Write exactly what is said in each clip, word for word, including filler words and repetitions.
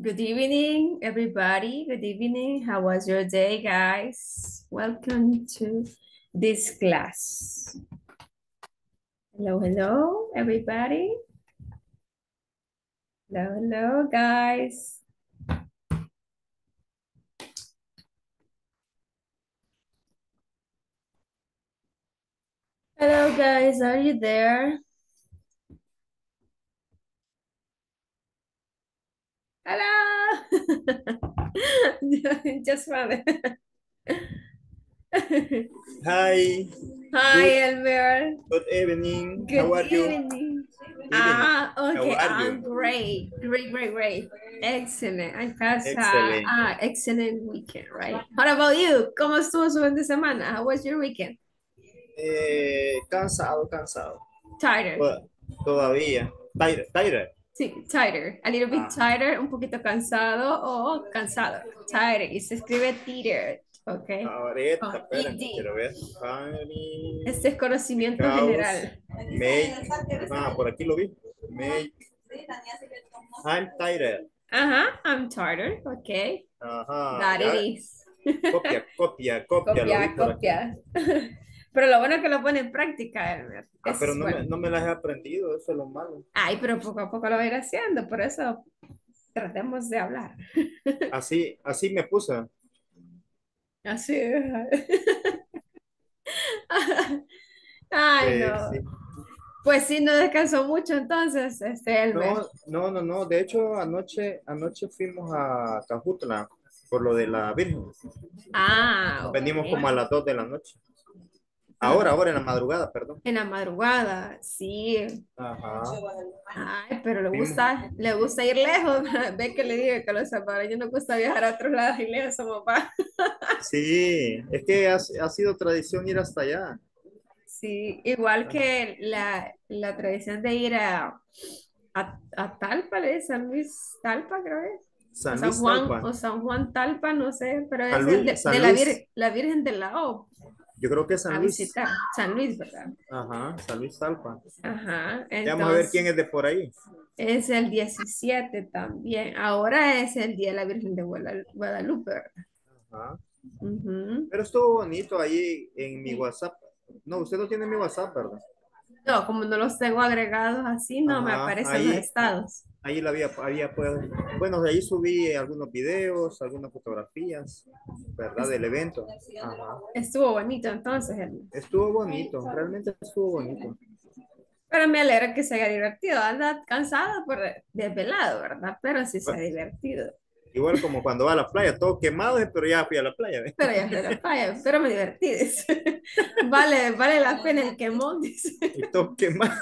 Good evening, everybody. Good evening. How was your day, guys? Welcome to this class. Hello, hello, everybody. Hello, hello, guys. Hello, guys. Are you there? Hello. Just fun. Hi. Hi, Good, Elmer. good evening. Good How are you? evening. Evening. Ah, How okay. are I'm you? great. Great, great, great. Excellent. I passed a Excellent. ah, excellent weekend, right? What about you? ¿Cómo estuvo su fin de semana? How was your weekend? Eh, cansado, cansado. Tired. To- Todavía. Tired, tired. Sí, tired. A little bit Ah, tired, un poquito cansado o cansado. Tired. Y se escribe tired, ¿ok? ahorita, Con espérame, ed. quiero ver. Funny, Este es conocimiento Chaos, general. make. Ah, por aquí lo vi. Make. I'm tired. Ajá, I'm tired, ok. Ajá, That it ya. is. Copia, copia, copia, lo vi Copia, por aquí. copia. Pero lo bueno es que lo pone en práctica, Elmer. Ah, Eso pero es no me, bueno. no me las he aprendido, eso es lo malo. Ay, pero poco a poco lo va a ir haciendo, por eso tratemos de hablar. Así, así me puse. Así es. Ay, Sí, no. sí. Pues sí, no descansó mucho entonces, este Elmer. No, no, no, no. De hecho, anoche, anoche fuimos a Cajutla por lo de la Virgen. Ah, Venimos como a ok. las dos de la noche. Ahora, Ah, ahora en la madrugada, perdón. en la madrugada, sí. Ajá. Ay, pero le Fuimos. gusta, le gusta ir lejos. Ve que le digo que a los salvadoreños nos gusta viajar a otros lados y lejos somos papá. Sí, es que ha, ha sido tradición ir hasta allá. Sí, igual que la, la tradición de ir a, a, a Talpa, ¿le dice? San Luis Talpa, creo es. O San San Luis Juan, Talpa. o San Juan Talpa, no sé, pero San es el Luis, de, de San la, Luis. vir, la Virgen de la O, Yo creo que es San a Luis. visitar. San Luis, ¿verdad? Ajá, San Luis Talpa. Ajá, Ya vamos a ver quién entonces es de por ahí. es el diecisiete también. Ahora es el Día de la Virgen de Guadal- Guadalupe, ¿verdad? Ajá. Ujú. Pero estuvo bonito ahí en mi WhatsApp. No, usted no tiene mi WhatsApp, ¿verdad? No, como no los tengo agregados así, no me Ajá, aparecen los ahí, ah, estados. ahí la había, había pues, bueno, de ahí subí algunos videos, algunas fotografías, ¿verdad? Es- Del evento. Ajá. Estuvo bonito entonces, el- Estuvo bonito, realmente estuvo bonito. pero me alegra que se haya divertido. Anda cansado por desvelado, ¿verdad? Pero sí se ha Bueno, divertido. igual como cuando va a la playa, todo quemado, pero ya fui a la playa, ¿ves? Pero ya fue a la playa, pero me divertí, dice. Vale, vale la pena el quemón, dice. Y todo quemado.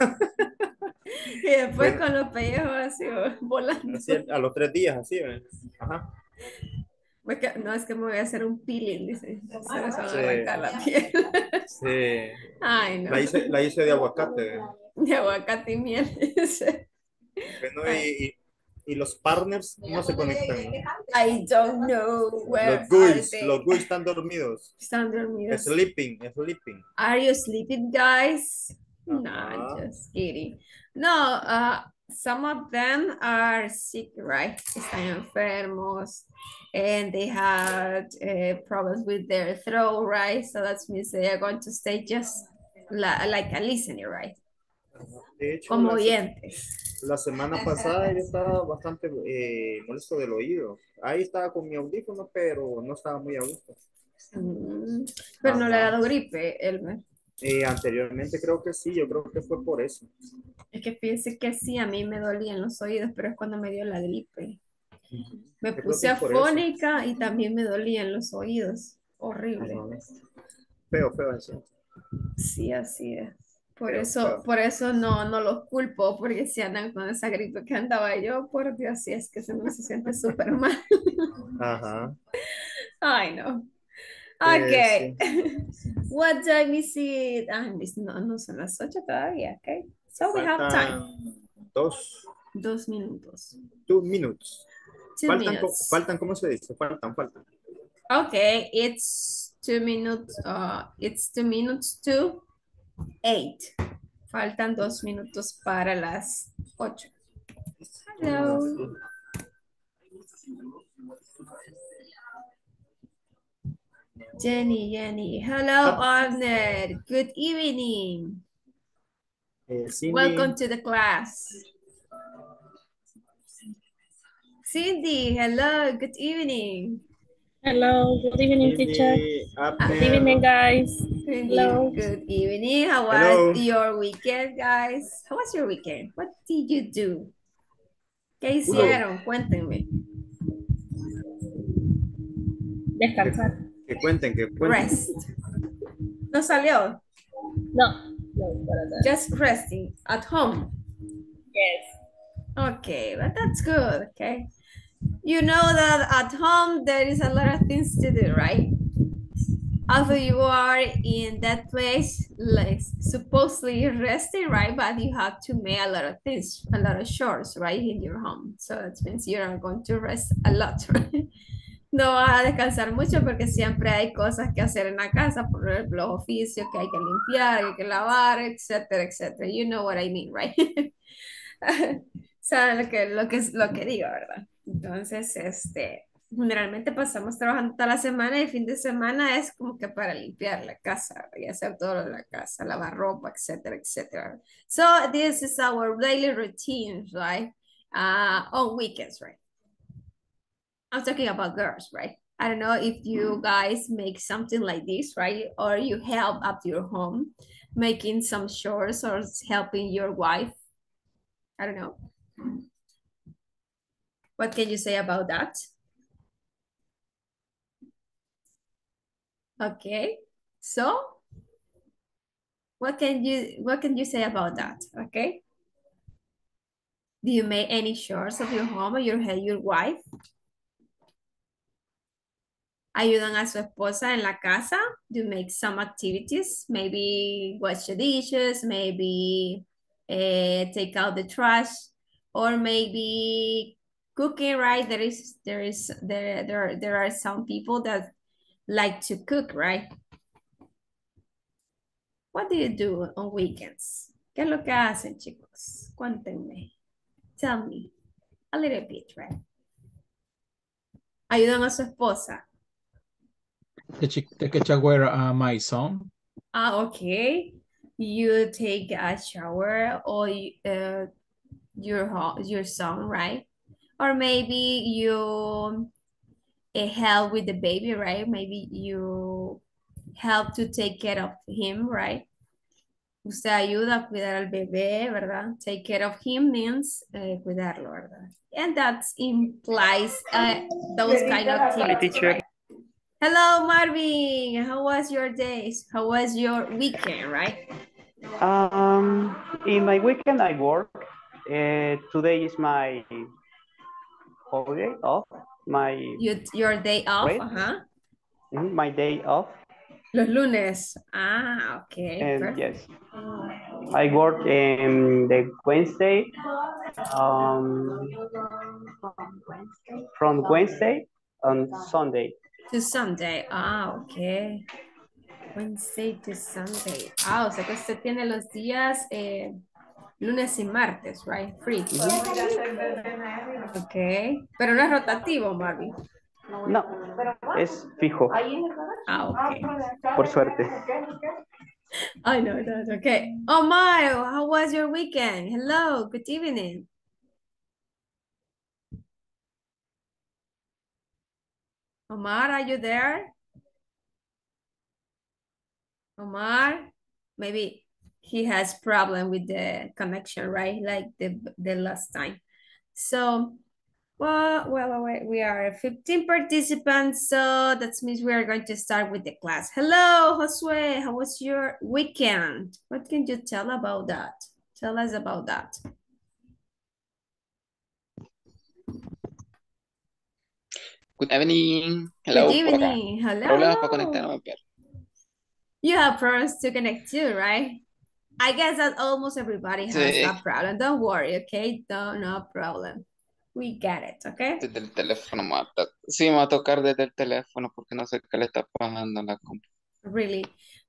Y después Bueno, con los pellejos así volando. así a los tres días, así, ¿ves? Ajá. Porque, no, es que me voy a hacer un peeling, dice. Se me van a Sí, arrancar la piel. sí. Ay, no. La hice, la hice de aguacate, ¿ves? De aguacate y miel, dice. Bueno, Ay, y, y, y los partners no se conectan, ¿no? I don't know where Los are guys, los they. guys están dormidos. Están dormidos. Sleeping, sleeping. Are you sleeping, guys? Nah, Ajá. just kidding. No, uh, some of them are sick, right? Están enfermos, and they had uh, problems with their throat, right? So that means they are going to stay just la like a listening, right? De hecho, Como la, se- oyentes. la semana pasada yo estaba bastante eh, molesto del oído. Ahí estaba con mi audífono, pero no estaba muy a gusto. Mm, pero no le ha Ajá. dado gripe, Elmer. Eh, anteriormente creo que sí, yo creo que fue por eso. Es que fíjese que sí, a mí me dolían los oídos, pero es cuando me dio la gripe. Ujú. Me Yo creo que puse es por eso. afónica y también me dolían los oídos. Horrible. Ajá. Feo, feo eso. Sí, así es. Por Feo, eso, feo. por eso no, no los culpo, porque si andan con esa gripe que andaba yo, por Dios, sí es que se me se siente súper mal. Ajá. Ay, no. Eh, Ok. sí. What time is it? Ah, mis- no, no son las ocho todavía, ok. So we have time. Faltan dos, Dos minutos. two minutes. Two Faltan, co- minutes. faltan, ¿cómo se dice? Faltan, faltan. Okay, it's two minutes, uh, it's two minutes to eight. Faltan dos minutos para las ocho. Ah, Hello. sí. Jenny, Jenny. Hello, Ah, Arnold. Good evening. eh, Welcome Cindy. to the class. Cindy, hello, good evening. Hello, good evening, teacher. Cindy, Good evening, Abner. guys. Cindy, Hello. good evening. How was Hello. your weekend, guys? How was your weekend? What did you do? ¿Qué Hello. hicieron? Cuéntenme. Que, Descansar. que cuenten, que cuenten. Rest. ¿No salió? No, no, para nada. Just resting at home. Yes. Okay, but that's good, okay? You know that at home there is a lot of things to do, right? Although you are in that place, like supposedly resting, right? But you have to make a lot of things, a lot of chores, right, in your home. So that means you're going to rest a lot, right? No vas a descansar mucho porque siempre hay cosas que hacer en la casa, por ejemplo, los oficios que hay que limpiar, que hay que lavar, etcétera, etcétera. You know what I mean, right? Saben lo que, lo que es lo que digo, ¿verdad? Entonces, este, generalmente pasamos trabajando toda la semana y el fin de semana es como que para limpiar la casa, ¿verdad? Y hacer todo lo de la casa, lavar ropa, etcétera, etcétera. So, this is our daily routine, right? Uh, on weekends, right? I'm talking about girls, right? I don't know if you guys make something like this, right? Or you help at your home making some chores or helping your wife. I don't know. What can you say about that? Okay, so what can you what can you say about that? Okay. Do you make any chores of your home or your your wife? ¿Ayudan a su esposa en la casa? Do you make some activities? Maybe wash the dishes, maybe uh, take out the trash, or maybe cooking, right? There is there is there there there are some people that like to cook, right? What do you do on weekends? ¿Qué es lo que hacen, chicos? Cuéntenme. Tell me a little bit, right? ¿Ayudan a su esposa? Take, take a shower, uh, my son. Ah, okay. You take a shower or uh, your ho- your son, right? Or maybe you uh, help with the baby, right? Maybe you help to take care of him, right? Usted ayuda a cuidar al bebé, ¿verdad? Take care of him means eh, cuidarlo, ¿verdad? And that implies uh, those kind of activities, right? Hello, Marvin. How was your days? How was your weekend, right? Um, in my weekend, I work. Uh, today is my holiday off. My You, your day off, break. uh-huh. Mhm, my day off. Los lunes. Ah, okay, And perfect. yes, I work in the Wednesday. Um, from Wednesday on Sunday. To Sunday. Ah, okay. Wednesday to Sunday. Ah, o sea que usted tiene los días eh, lunes y martes, right? Free. Ok. Pero no es rotativo, Marvin. No, es fijo, Ah, ok. por suerte. I know that. Okay. Oh, my, how was your weekend? Hello, good evening. Omar, are you there? Omar, maybe he has problem with the connection, right? Like the, the last time. So, well, well, well, we are fifteen participants, so that means we are going to start with the class. Hello, Josue, how was your weekend? What can you tell about that? Tell us about that. Good evening. Hello, Good por acá. evening. Hello, Problemas para hello. conectarme, pero You have problems to connect too, right? I guess that almost everybody has sí, that problem. Don't worry, okay? No, no problem. We get it, okay? desde el teléfono me va a to- sí, me va a tocar desde el teléfono porque no sé qué le está pasando a la compu. Really.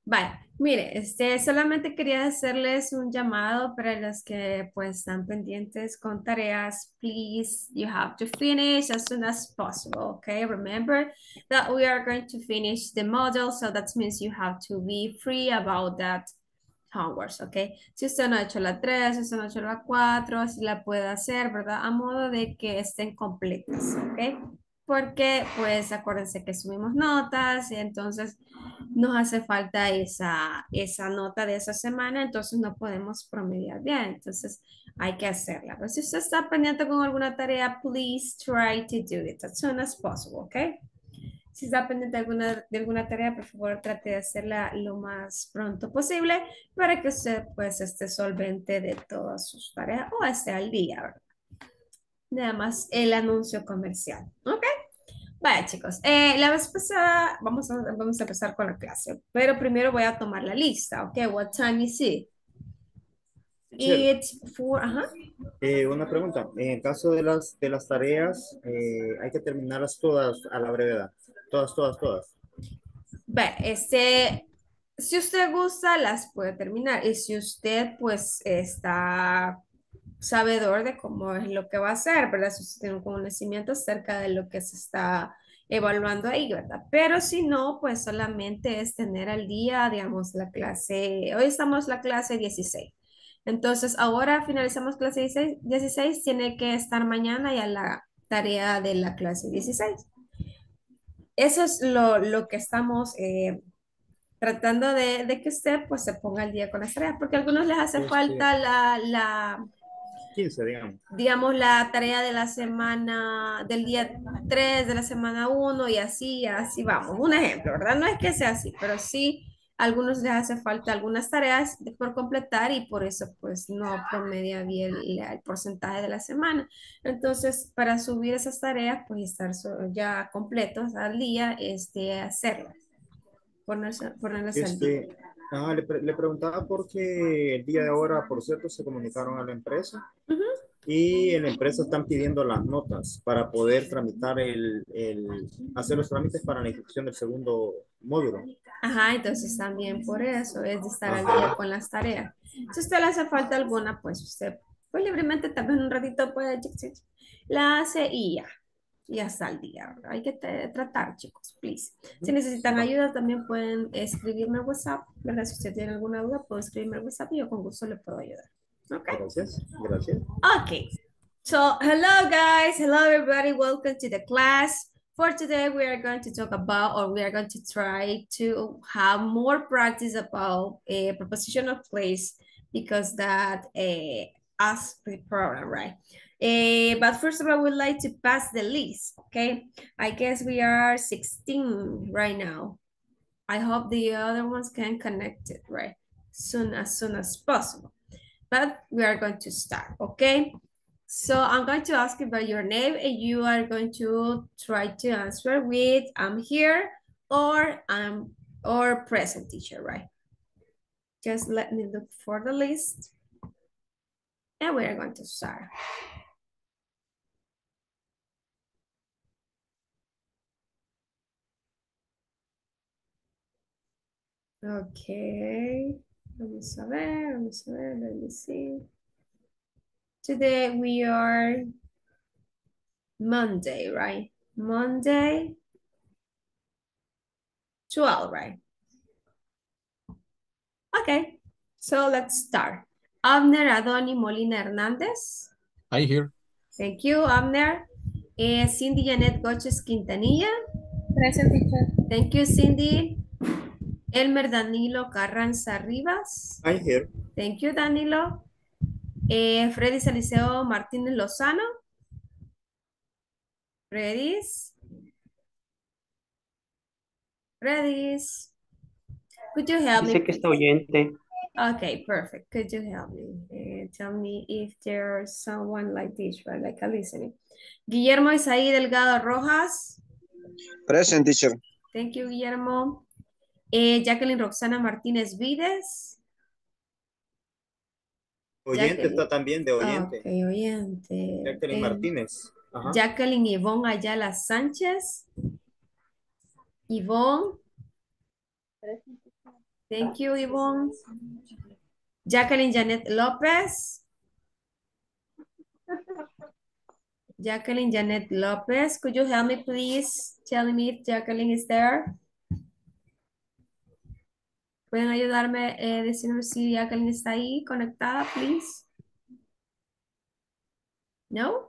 Vale, mire, este, solamente quería hacerles un llamado para los que pues están pendientes con tareas. Please, you have to finish as soon as possible, okay? Remember that we are going to finish the module, so that means you have to be free about that homework, okay? Si usted no ha hecho la tres, si usted no ha hecho la cuatro, así la puede hacer, ¿verdad? A modo de que estén completas, ¿ok? Porque, pues, acuérdense que subimos notas y entonces nos hace falta esa, esa nota de esa semana, entonces no podemos promediar bien, entonces hay que hacerla. Pero si usted está pendiente con alguna tarea, please try to do it as soon as possible, ¿ok? Si está pendiente de alguna, de alguna tarea, por favor, trate de hacerla lo más pronto posible para que usted, pues, esté solvente de todas sus tareas o esté al día, ¿verdad? Nada más el anuncio comercial, ¿ok? Vaya, chicos, eh, la vez pasada vamos a, vamos a empezar con la clase, pero primero voy a tomar la lista, ¿ok? What time is it? Teacher, It's four, ajá. eh, una pregunta. En el caso de las, de las tareas, eh, hay que terminarlas todas a la brevedad. Todas, todas, todas. Ve, este, si usted gusta, las puede terminar. Y si usted, pues, está sabedor de cómo es lo que va a hacer, ¿verdad? Si usted tiene un conocimiento acerca de lo que se está evaluando ahí, ¿verdad? Pero si no, pues solamente es tener al día, digamos, la clase, hoy estamos la clase dieciséis. Entonces, ahora finalizamos clase dieciséis, dieciséis, tiene que estar mañana ya la tarea de la clase dieciséis. Eso es lo, lo que estamos eh, tratando de, de que usted pues se ponga al día con las tareas, porque a algunos les hace Este, falta la, la quince, digamos. digamos, la tarea de la semana, del día tres de la semana uno y así, así vamos. Un ejemplo, ¿verdad? No es que sea así, pero sí a algunos les hace falta algunas tareas de- por completar y por eso pues no promedia bien el, el porcentaje de la semana. Entonces, para subir esas tareas, pues estar so- ya completos al día, este, hacerlas, ponerse, ponerlas al día. Este, ah, le, pre- le preguntaba porque el día de ahora, por cierto, se comunicaron a la empresa Ujú. y en la empresa están pidiendo las notas para poder tramitar el, el hacer los trámites para la inscripción del segundo módulo. Ajá, entonces también por eso es de estar al día Ajá. con las tareas. Si a usted le hace falta alguna, pues usted, pues libremente también un ratito puede, chic, chic, la hace y ya, ya está al día, ¿verdad? Hay que te- tratar, chicos, please. Si necesitan Va. ayuda, también pueden escribirme al WhatsApp, ¿verdad? Si usted tiene alguna duda, puede escribirme al WhatsApp y yo con gusto le puedo ayudar. ¿Ok? Gracias, gracias. Okay, so hello guys, hello everybody, welcome to the class. For today, we are going to talk about, or we are going to try to have more practice about a prepositional place because that uh, asks the program, right? Eh, but first of all, we'd like to pass the list, okay? I guess we are sixteen right now. I hope the other ones can connect it, right? Soon, as soon as possible. But we are going to start, okay? So I'm going to ask you about your name and you are going to try to answer with I'm here or I'm or present teacher, right? Just let me look for the list and we are going to start. Okay, vamos a ver, vamos a ver, let me see. Today we are Monday, right? Monday, twelve, right? Okay, so let's start. Abner Adoni Molina Hernández. I hear. Thank you, Abner. Eh, Cindy Janet Goches Quintanilla. Present, teacher. Thank you, Cindy. Elmer Danilo Carranza Rivas. I'm here. Thank you, Danilo. Eh, Freddy Saliceo Martínez Lozano. Freddy's. Freddy's. Could you help me, Dice que please? está oyente. Okay, perfect. Could you help me? Uh, tell me if there's someone like this, right? Like a listening. Guillermo Isaí Delgado Rojas. Present, teacher. Thank you, Guillermo. Eh, Jacqueline Roxana Martínez Vides. Oyente Jacqueline. está también de oyente. Ok, oyente. Jacqueline Eh, Martínez. Ajá. Jacqueline Ivonne Ayala Sánchez. Ivonne. Thank you, Yvonne. Jacqueline Janet Lopez. Jacqueline Janet Lopez, could you help me please? Tell me if Jacqueline is there. ¿Pueden ayudarme a decirme si Jacqueline está ahí conectada, please? No?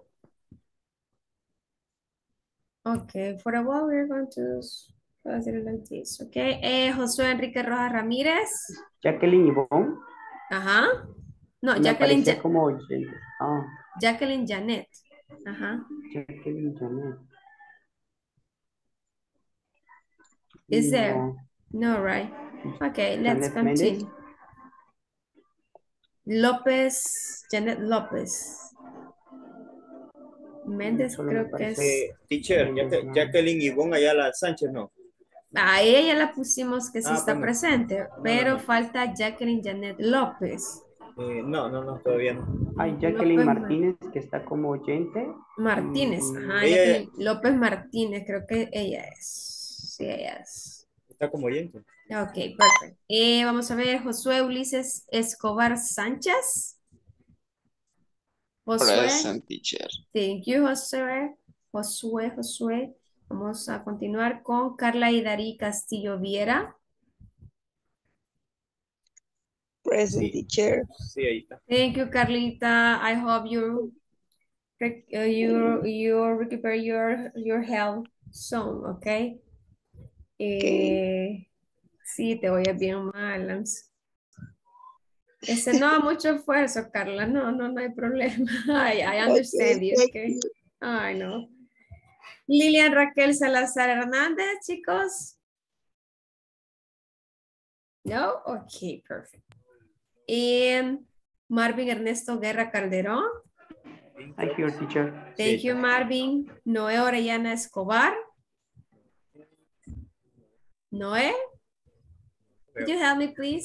Okay, for a while we're going to do it like this, okay? Eh, Josué Enrique Rojas Ramírez. Jacqueline Yvonne. Ajá. No, Me Jacqueline, aparecía Ja- como... Ah, Jacqueline Janet. Ajá. Jacqueline Janet. Is there? No. No, right? Okay, let's Janet Mendes. continue. López, Janet López. Méndez Solo me creo que parece- es... Eh, teacher, Jaque- Jacqueline Ivonne Ayala Sánchez, no. A ella ya la pusimos que sí Ah, está pues no. presente, no, pero no. falta Jacqueline Janet López. Eh, no, no, no, todavía no. Hay Jacqueline López Ma- Martínez, que está como oyente. Martínez, Mm, ajá, Ella- Jacqueline López Martínez, creo que ella es. Sí, ella es. Está como oyente. Ok, perfecto. Eh, vamos a ver, Josué Ulises Escobar Sánchez. Josué, Present, teacher. thank you, Josué. Josué, Josué. Vamos a continuar con Carla Idarí Castillo Viera. Present Sí. teacher. Sí, ahí está. Thank you, Carlita. I hope you rec- uh, you you recuperate your your health soon, okay? Eh, sí, te oyes bien mal. I'm s- Ese no, mucho esfuerzo, Carla. No, no, no hay problema. I, I understand you, thank okay? I know. Lilian Raquel Salazar Hernández, chicos. No? Okay, perfect. And Marvin Ernesto Guerra Calderón. I'm here, teacher. Thank Sí. you, Marvin. Noé Orellana Escobar. Noé, could you help me, please?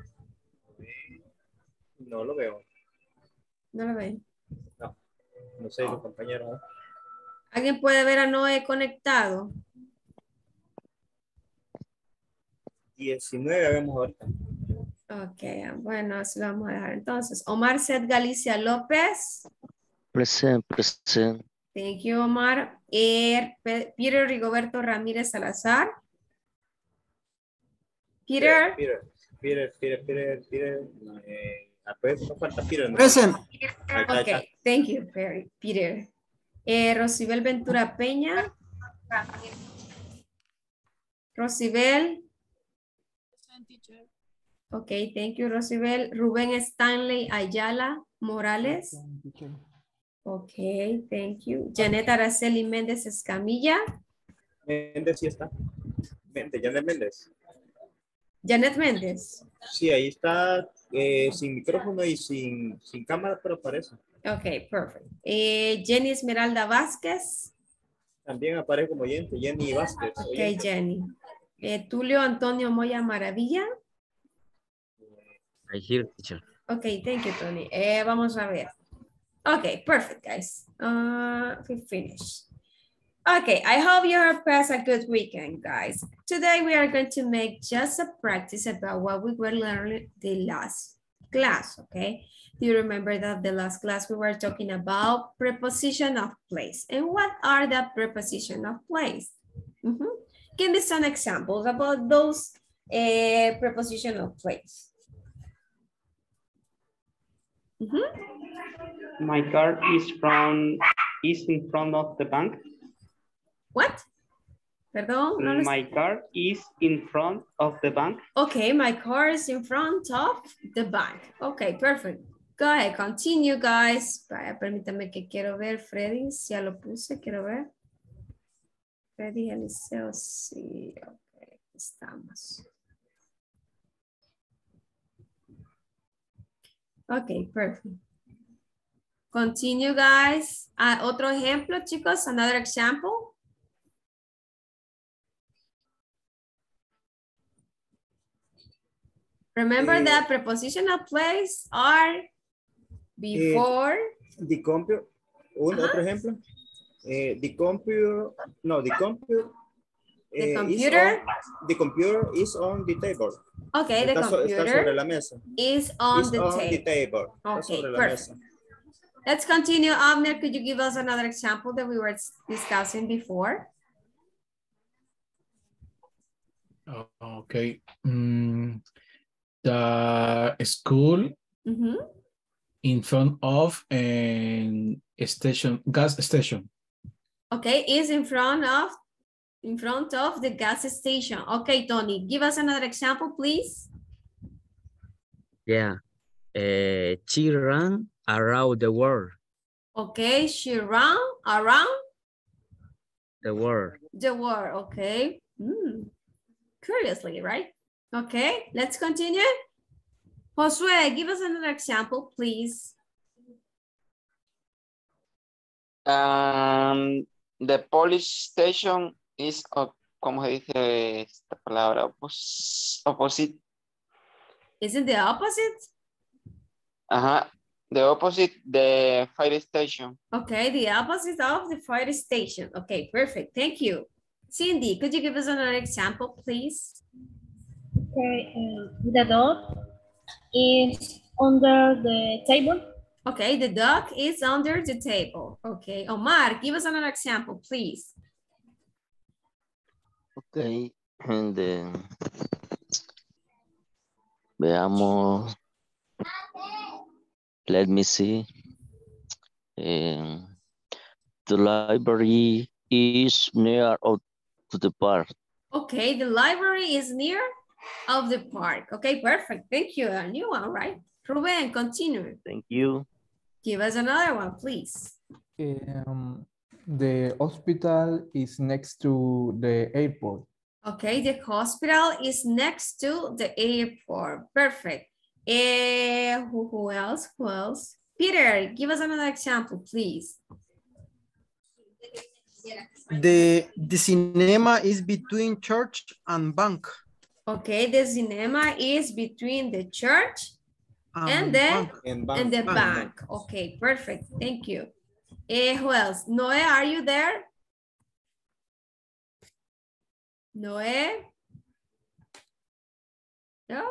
No lo veo. No lo ven. No, no sé, los compañeros. ¿no? ¿Alguien puede ver a Noé conectado? diecinueve vemos ahorita. Ok, bueno, así lo vamos a dejar entonces. Omar Seth Galicia López. Present, present. Thank you, Omar. Er, Pe- Peter Rigoberto Ramírez Salazar. Peter. Peter, Peter, Peter, Peter, Peter. Eh, ah, pues, no falta Peter. ¿no? Present. Ahí está, ahí está. Ok, thank you, Perry- Peter. Eh, Rosibel Ventura Peña. Rosibel. Ok, thank you, Rosibel. Rubén Stanley Ayala Morales. Ok, thank you. Janet Araceli Méndez Escamilla. Méndez sí está. Méndez, Janet Méndez. Janet Méndez. Sí, ahí está eh, sin micrófono y sin, sin cámara, pero aparece. Ok, perfect. Eh, Jenny Esmeralda Vázquez. También aparece como oyente, Jenny Vázquez. Ok, oyente. Jenny. Eh, Tulio Antonio Moya Maravilla. I hear, teacher. Ok, thank you, Tony. Eh, vamos a ver. Okay, perfect, guys. Uh, we finished. Okay, I hope you have passed a good weekend, guys. Today we are going to make just a practice about what we were learning the last class, okay? Do you remember that the last class we were talking about preposition of place? And what are the preposition of place? Mhm. Give me some examples about those uh, preposition of place. Mhm. My car is from is in front of the bank. What? Perdón, no les- My car is in front of the bank. Okay, my car is in front of the bank. Okay, perfect. Go ahead, continue, guys. Vaya, permítame que quiero ver, Freddy, si ya lo puse, quiero ver. Freddy Eliseo, sí, ok, aquí estamos. Ok, perfect. Continue, guys. Ah, otro ejemplo, chicos, another example. Remember Eh, that prepositional place are before. The computer, un Ajá. otro ejemplo. Eh, the computer, no, the computer The eh, is computer? on- the computer is on the table. Okay, the Está, so- está sobre computer la mesa. is on Is the on the table. table. Está Okay, sobre la perfect. mesa. Let's continue. Abner, could you give us another example that we were discussing before? Oh, okay. Mm, the school Mm-hmm. in front of a station, gas station. Okay, is in front of in front of the gas station. Okay, Tony, give us another example, please. Yeah. Uh, she ran around the world. Okay, she ran around The world. the world. Okay. Mm. Curiously, right? Okay, let's continue. Josue, give us another example, please. Um, the police station is, uh, ¿cómo se dice esta palabra? Opos opposite. Isn't the opposite? Ajá. The opposite, the fire station. Okay, the opposite of the fire station. Okay, perfect. Thank you. Cindy, could you give us another example, please? Okay, uh, the dog is under the table. Okay, the dog is under the table. Okay, Omar, give us another example, please. Okay. And then, veamos. Let me see. Um, the library is near out to the park. Okay, the library is near of the park. Okay, perfect. Thank you. A new one, right? Ruben, continue. Thank you. Give us another one, please. Um, the hospital is next to the airport. Okay, the hospital is next to the airport. Perfect. Uh, who, who else? Who else? Peter, give us another example, please. The, the cinema is between church and bank. Okay, the cinema is between the church Um, and the, bank. And bank. and the bank. bank. Okay, perfect. Thank you. Uh, who else? Noe, are you there? Noe? No?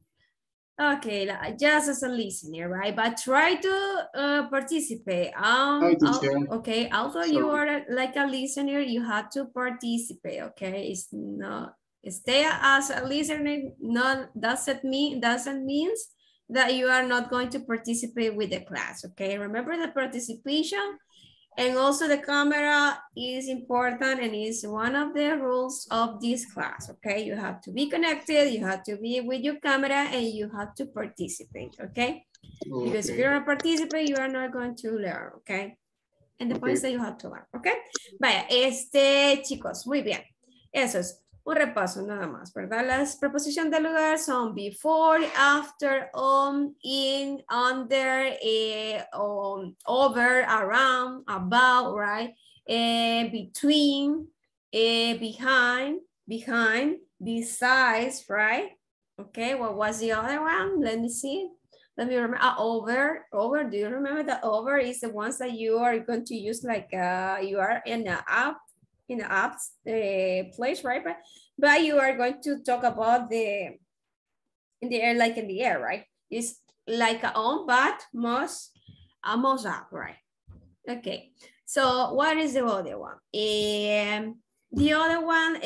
Okay, la- just as a listener, right? But try to uh, participate. Um, Hi, al- teacher. okay, although you Sorry. are like a listener, you have to participate, okay? It's not, stay as a listener, not, doesn't mean, doesn't means that you are not going to participate with the class, okay? Remember the participation and also the camera is important and is one of the rules of this class, okay? You have to be connected, you have to be with your camera and you have to participate, okay? Because if you don't participate, you are not going to learn, okay? And the Okay. point is that you have to learn, okay? Vaya, este, chicos, muy bien. Eso es un repaso nada más, ¿verdad? Las preposiciones del lugar son before, after, on, in, under, eh, on, over, around, about, right? Eh, between, eh, behind, behind, besides, right? Okay, what was the other one? Let me see. Let me remember, uh, over, over, do you remember that over is the ones that you are going to use like uh, you are in the app, in the apps uh, place, right? But, but you are going to talk about the, in the air, like in the air, right? It's like a on, but most, almost up, right? Okay, so what is the other one? Um, the other one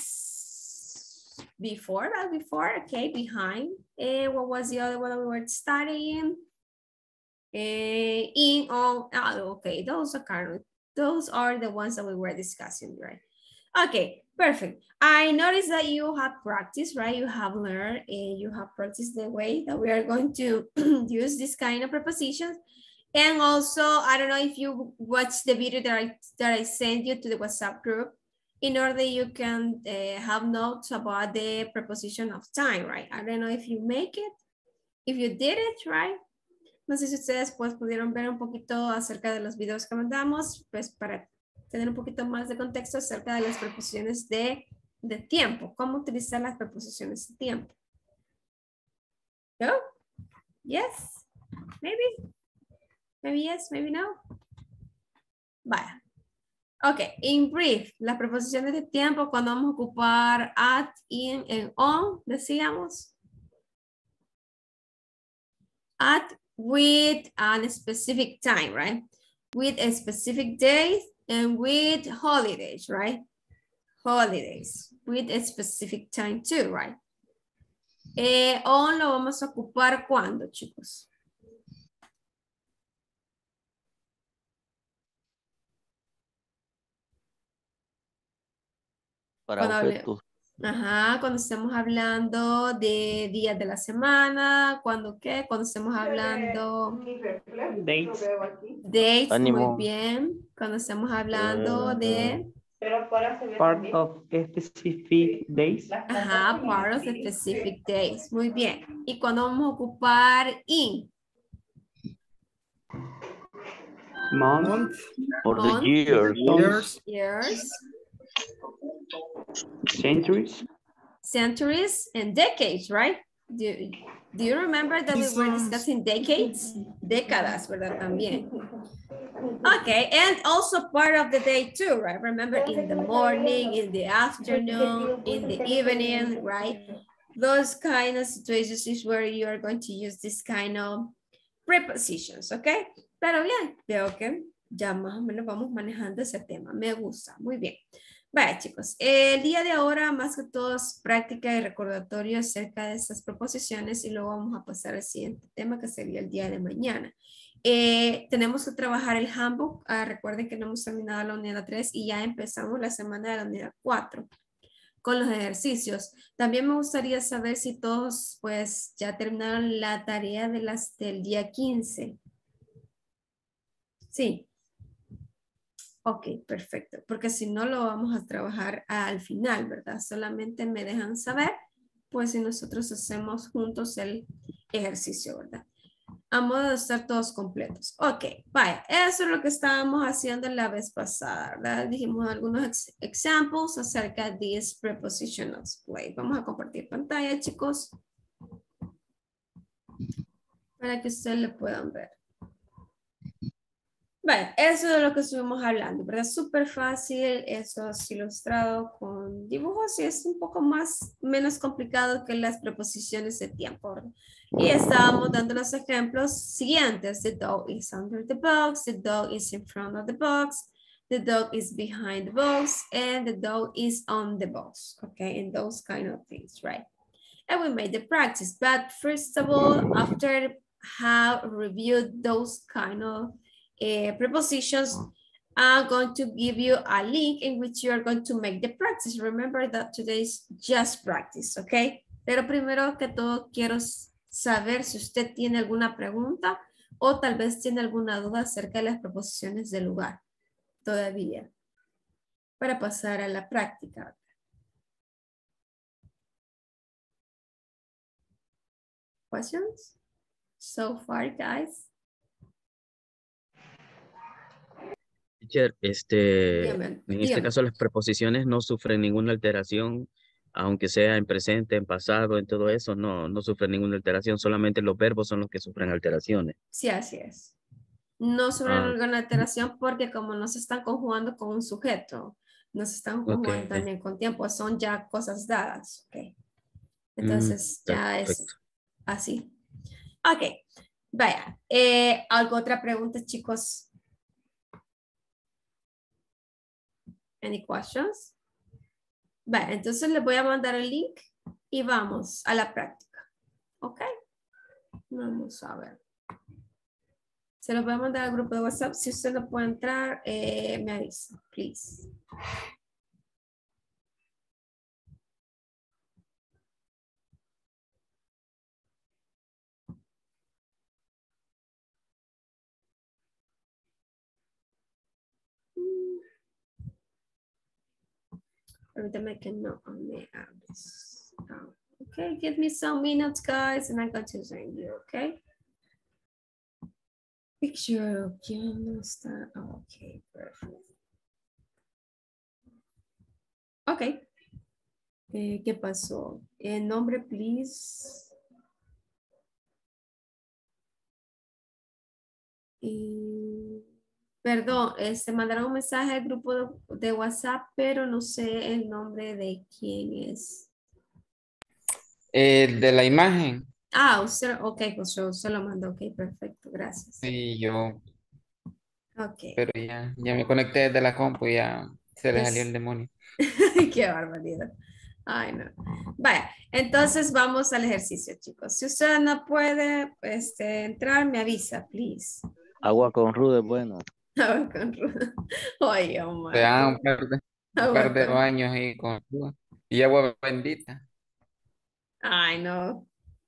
is before, that before, okay, behind. Uh, what was the other one that we were studying? Uh, in, on, oh, okay, those are current. Those are the ones that we were discussing, right? Okay, perfect. I noticed that you have practiced, right? You have learned and you have practiced the way that we are going to use this kind of prepositions. And also, I don't know if you watched the video that I, that I sent you to the WhatsApp group in order you can uh, have notes about the preposition of time, right? I don't know if you make it, if you did it, right? No sé si ustedes pues pudieron ver un poquito acerca de los videos que mandamos, pues para tener un poquito más de contexto acerca de las preposiciones de, de tiempo, cómo utilizar las preposiciones de tiempo. ¿No? Yes, maybe. Maybe yes, maybe no. Vaya. Ok, in brief, las preposiciones de tiempo cuando vamos a ocupar at, in, and on, decíamos. At, with a specific time, right? With a specific day and with holidays, right? Holidays, with a specific time too, right? Eh, on lo vamos a ocupar ¿cuándo, chicos? Para Cuando hable- objetos. Ajá, cuando estemos hablando de días de la semana, cuando qué, cuando estemos hablando Dates. dates, Ánimo. muy bien, cuando estemos hablando de, Part of specific days. ajá, part of specific days, muy bien. Y cuando vamos a ocupar in, Month. For the month, year. Years. years, Centuries. centuries, and decades, right? Do, do you remember that we were discussing decades? Décadas, ¿verdad? También. Okay, and also part of the day too, right? Remember, in the morning, in the afternoon, in the evening, right? Those kind of situations is where you are going to use this kind of prepositions, okay? Pero bien, veo que ya más o menos vamos manejando ese tema. Me gusta, muy bien. Vale, chicos, el día de ahora más que todo es práctica y recordatorio acerca de estas proposiciones y luego vamos a pasar al siguiente tema que sería el día de mañana. Eh, tenemos que trabajar el handbook. Ah, recuerden que no hemos terminado la unidad tres y ya empezamos la semana de la unidad cuatro con los ejercicios. También me gustaría saber si todos pues ya terminaron la tarea de las del día quince. Sí. Ok, perfecto, porque si no lo vamos a trabajar al final, ¿verdad? Solamente me dejan saber, pues si nosotros hacemos juntos el ejercicio, ¿verdad? A modo de estar todos completos. Ok, vaya, eso es lo que estábamos haciendo la vez pasada, ¿verdad? Dijimos algunos ex examples acerca de this prepositional display. Vamos a compartir pantalla, chicos, para que ustedes lo puedan ver. Bueno, eso es de lo que estuvimos hablando, ¿verdad? Súper fácil, eso es ilustrado con dibujos y es un poco más, menos complicado que las preposiciones de tiempo, ¿verdad? Y estábamos dando los ejemplos siguientes. The dog is under the box, the dog is in front of the box, the dog is behind the box, and the dog is on the box, okay? And those kind of things, right? And we made the practice, but first of all, after have reviewed those kind of Uh, prepositions, I'm going to give you a link in which you are going to make the practice. Remember that today is just practice, okay? Pero primero que todo quiero saber si usted tiene alguna pregunta o tal vez tiene alguna duda acerca de las preposiciones del lugar todavía para pasar a la práctica. Questions so far, guys? Teacher, este, Dígame, en este dígame. caso las preposiciones no sufren ninguna alteración, aunque sea en presente, en pasado, en todo eso, no, no sufren ninguna alteración, solamente los verbos son los que sufren alteraciones. Sí, así es. No sobre Ah. alguna alteración porque como no se están conjugando con un sujeto, no se están conjugando Ok. también con tiempo, son ya cosas dadas, ok. Mm, Entonces ya perfecto. es así. Ok, vaya. Eh, ¿algo otra pregunta, chicos? Any questions? Vale, entonces les voy a mandar el link y vamos a la práctica, ok. Vamos a ver. Se los voy a mandar al grupo de WhatsApp. Si usted no puede entrar, eh, me avisa, please. Permítame que no me hables. Oh, okay, give me some minutes, guys, and I'm going to send you, okay? Picture, ¿quién no está? Ok, perfecto. Ok. Eh, ¿Qué pasó? El nombre, please. Y... Perdón, este, mandaron un mensaje al grupo de, de WhatsApp, pero no sé el nombre de quién es. Eh, de la imagen. Ah, usted, ok, pues yo se lo mando, ok, perfecto, gracias. Sí, yo, Ok. pero ya, ya me conecté desde la compu y ya se le salió Es- el demonio. Qué barbaridad. Ay, no. Vaya, entonces vamos al ejercicio, chicos. Si usted no puede este, entrar, me avisa, please. Agua con ruda es bueno. Agua con ruda. Oye, Te Omar. dan un par de, un par Agua de con... baños ahí con y agua bendita. Ay, no.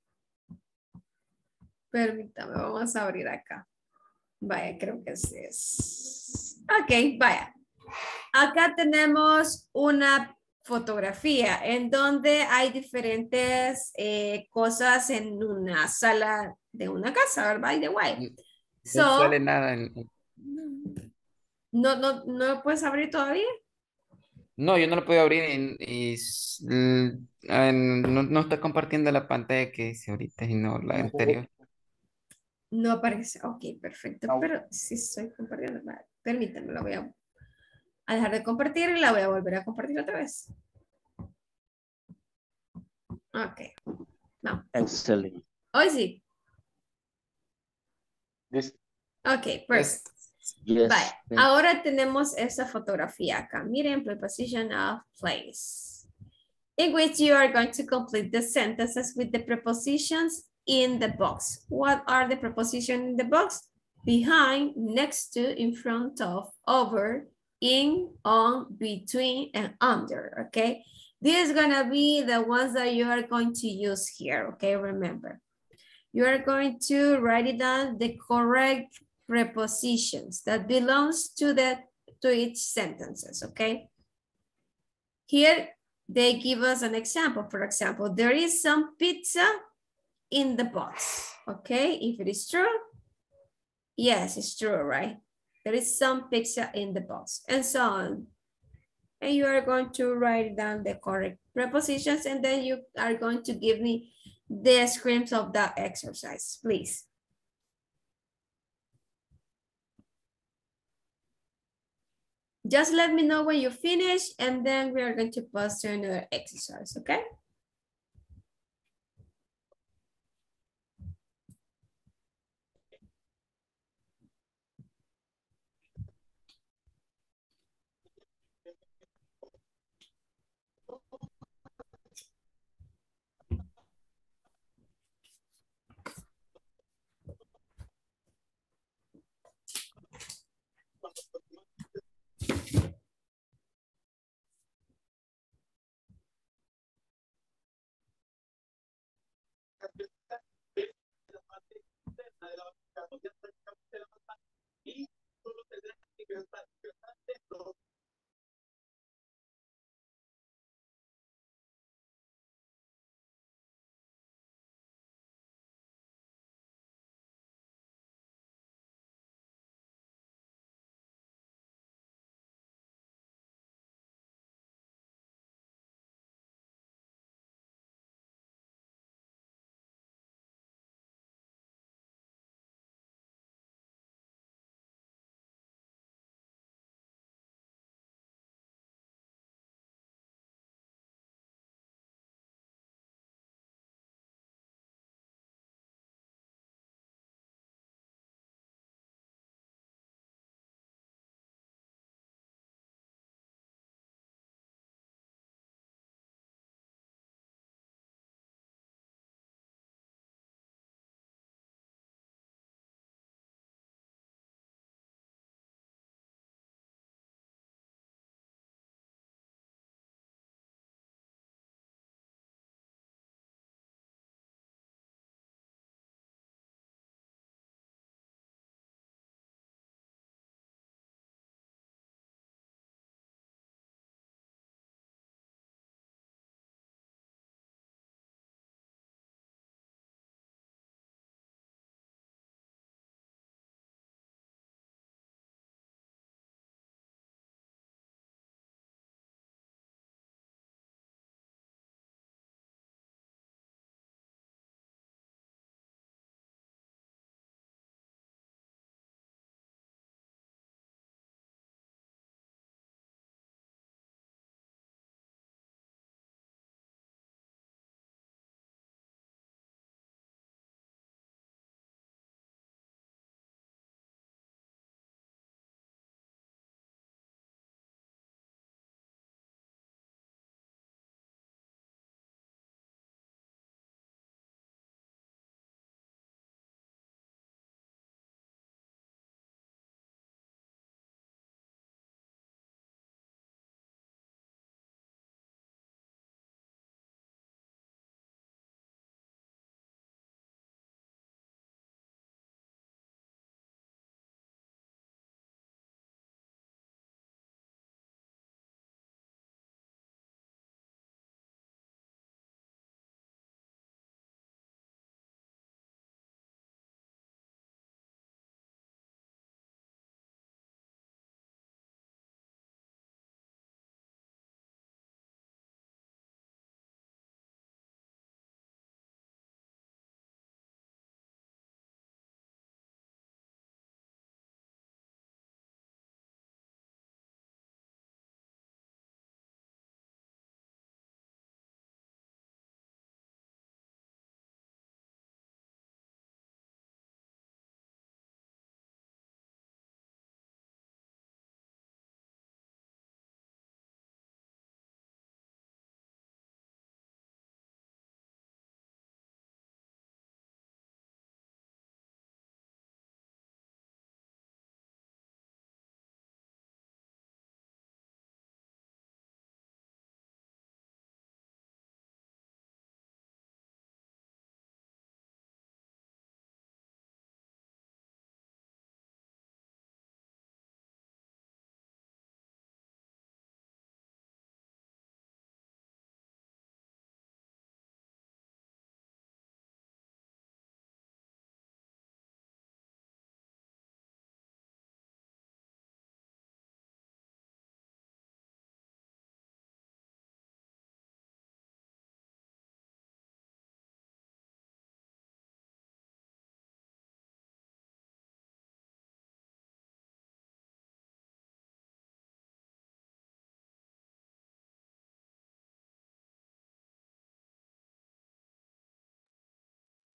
Permítame, vamos a abrir acá. Vaya, creo que sí es. Ok, vaya. Acá tenemos una fotografía en donde hay diferentes eh, cosas en una sala de una casa, by the way. No sale So, nada en, ¿no, no, no lo puedes abrir todavía? no, yo no lo puedo abrir y, y s- l- en- no, no está compartiendo la pantalla que dice ahorita, sino la anterior. No aparece. Ok, perfecto. Pero sí estoy compartiendo. Vale, permítame, la voy a, a dejar de compartir y la voy a volver a compartir otra vez. Ok. No. Excelente. Hoy sí. Ok, perfecto. Yes. Vaya, ahora tenemos esa fotografía acá. Miren, preposition of place, in which you are going to complete the sentences with the prepositions in the box. What are the prepositions in the box? Behind, next to, in front of, over, in, on, between, and under, okay? These are gonna be the ones that you are going to use here, okay? Remember, you are going to write it down, the correct prepositions that belongs to the to each sentences, okay? Here they give us an example. For example, there is some pizza in the box, okay? If it is true, yes, it's true, right? There is some pizza in the box, and so on. And you are going to write down the correct prepositions, and then you are going to give me the screens of that exercise, please. Just let me know when you finish, and then we are going to pass to another exercise, okay?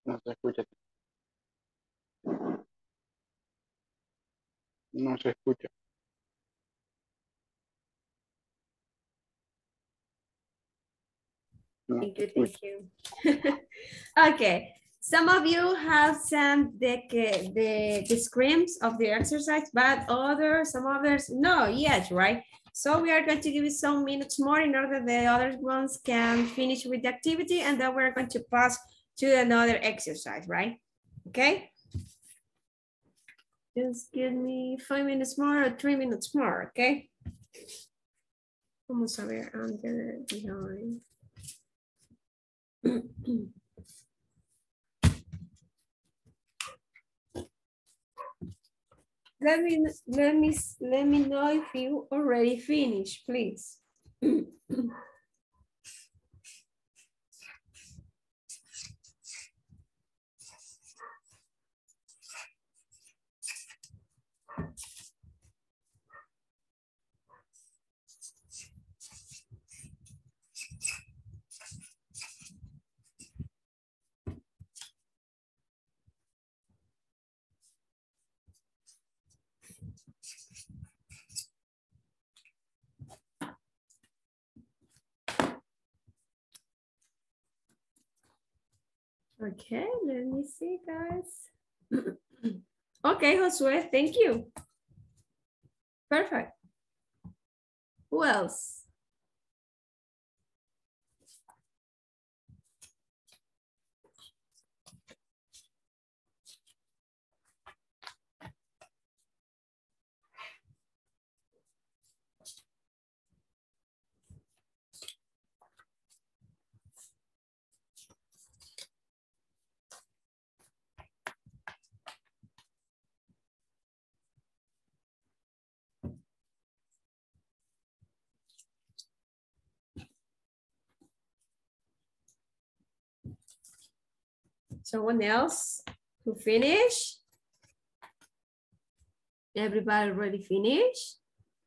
No se escucha. No se escucha. No Thank se you, escucha. thank you. Okay, some of you have sent the, the, the screens of the exercise, but others, some others, no yet, right? So we are going to give you some minutes more in order the other ones can finish with the activity, and then we're going to pass to another exercise, right? Okay. Just give me five minutes more or three minutes more, okay? Vamos a ver, under, behind. Let me, let me, let me know if you already finished, please. Okay, let me see, guys. Okay, Josue, thank you. Perfect. Who else? Someone else who finished? Everybody already finished?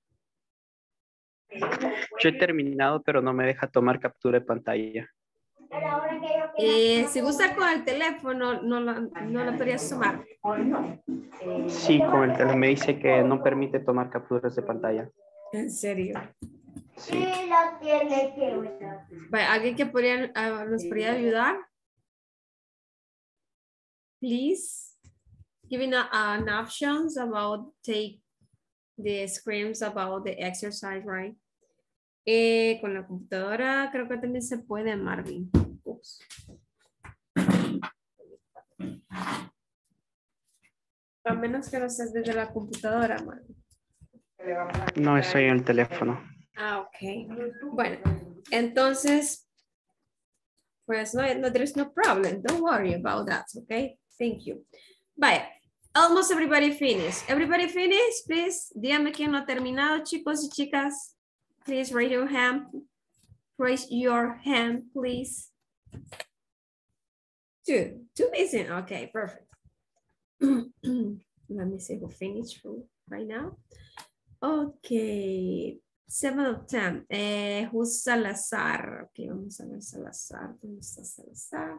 Yo he terminado, pero no me deja tomar captura de pantalla. Eh, si gusta con el teléfono, no lo, no lo podrías tomar. Sí, con el teléfono me dice que no permite tomar capturas de pantalla. ¿En serio? Sí. Vale, ¿alguien que podría, uh, nos podría ayudar? Please, giving a, an options about take the screens about the exercise, right? Eh, con la computadora creo que también se puede, Marvin. Oops. A menos que no estés desde la computadora, Marvin. No, estoy en el teléfono. Ah, ok. Bueno, entonces, pues no, no, there's no problem. Don't worry about that, okay? Thank you. Vaya, almost everybody finished. Everybody finished, please. Dígame quién no ha terminado, chicos y chicas. Please raise your hand. Raise your hand, please. Two. Two missing. Okay, perfect. Let me see who finished right now. Okay. Seven of ten. Eh, who's Salazar? Okay, vamos a ver Salazar. ¿Dónde está Salazar?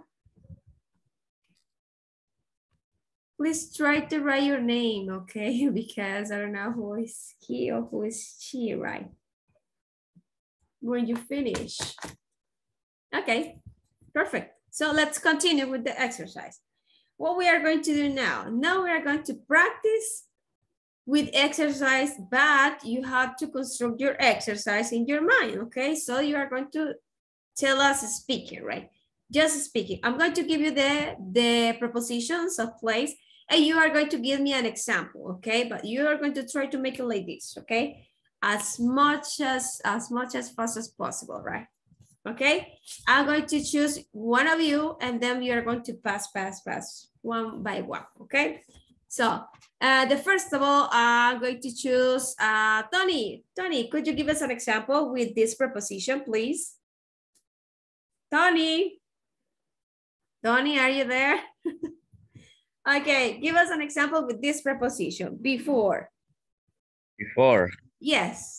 Please try to write your name, okay? Because I don't know who is he or who is she, right? When you finish. Okay, perfect. So let's continue with the exercise. What we are going to do now, now we are going to practice with exercise, but you have to construct your exercise in your mind, okay? So you are going to tell us speaking, right? Just speaking. I'm going to give you the, the prepositions of place, and you are going to give me an example, okay? But you are going to try to make it like this, okay? As much as, as much as fast as possible, right? Okay, I'm going to choose one of you and then you are going to pass, pass, pass one by one, okay? So uh, the first of all, I'm going to choose uh, Tony. Tony, could you give us an example with this preposition, please? Tony. Tony, are you there? Okay, give us an example with this preposition, before. Before. Yes.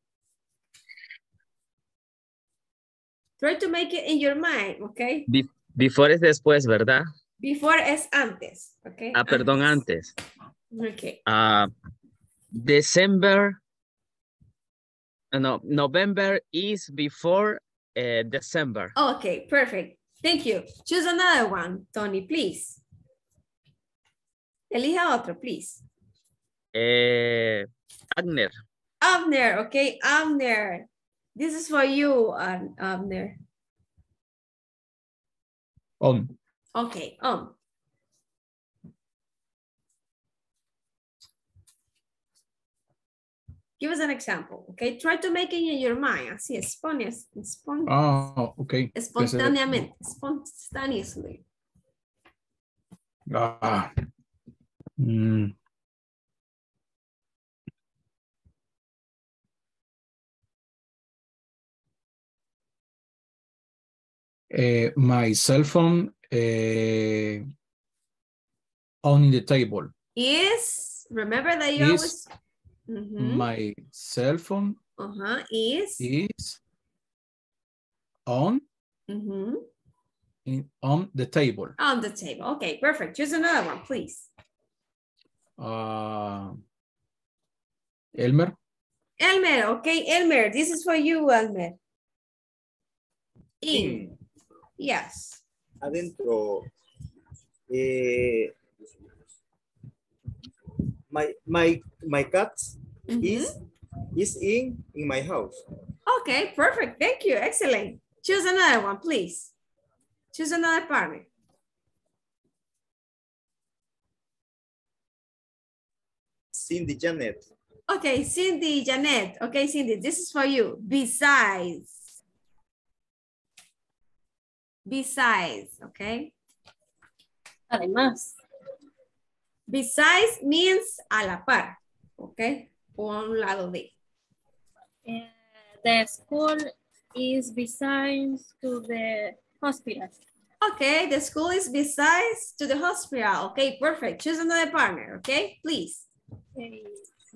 Try to make it in your mind, okay? Be Before es después, ¿verdad? Before es antes, ¿ok? Ah, perdón, antes. Ok. Ah, December. No, November is before uh, December. Okay, perfect. Thank you. Choose another one, Tony, please. Elija otro, please. Eh, Agner. Abner, okay, Abner. This is for you, Ab- Abner. On. Okay, um. Give us an example, okay? Try to make it in your mind, así, espontaneous, espon- Ah, ok. Pensé- espontáneamente, spontaneously. Ah. Mm. Eh, my cell phone eh, on the table. Is, remember that you Is always... Mhm. My cell phone Uh-huh, is... is on Mhm. in, on the table. On the table. Okay, perfect. Choose another one, please. Uh, Elmer. Elmer, okay, Elmer, this is for you, Elmer. In. In. Yes. Adentro. Eh, my my my cat Mhm. is is in in my house. Okay, perfect. Thank you. Excellent. Choose another one, please. Choose another partner. Cindy Janet. Okay, Cindy, Janet. Okay, Cindy, this is for you. Besides. Besides, okay? Además. Besides means a la par, okay? O a un lado de. Uh, the school is besides to the hospital. Okay, the school is besides to the hospital. Okay, perfect. Choose another partner, okay? Please. Okay.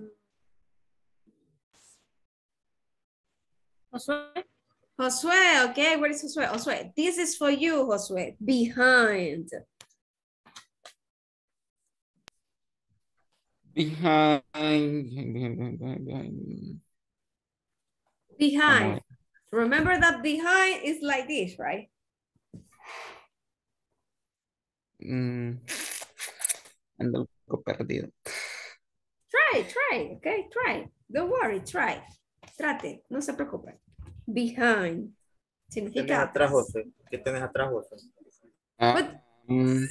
Josué. Josue, okay, where is Josue? Josue, this is for you, Josue. Behind. Behind. Behind. Behind. Behind. Remember that behind is like this, right? Mm. Ando un poco perdido. Try, try, okay, try. Don't worry, try. Trate, no se preocupe. Behind. ¿Qué tenés Significa atrás, atrás. José? ¿Qué tenés atrás, José? But- Mm.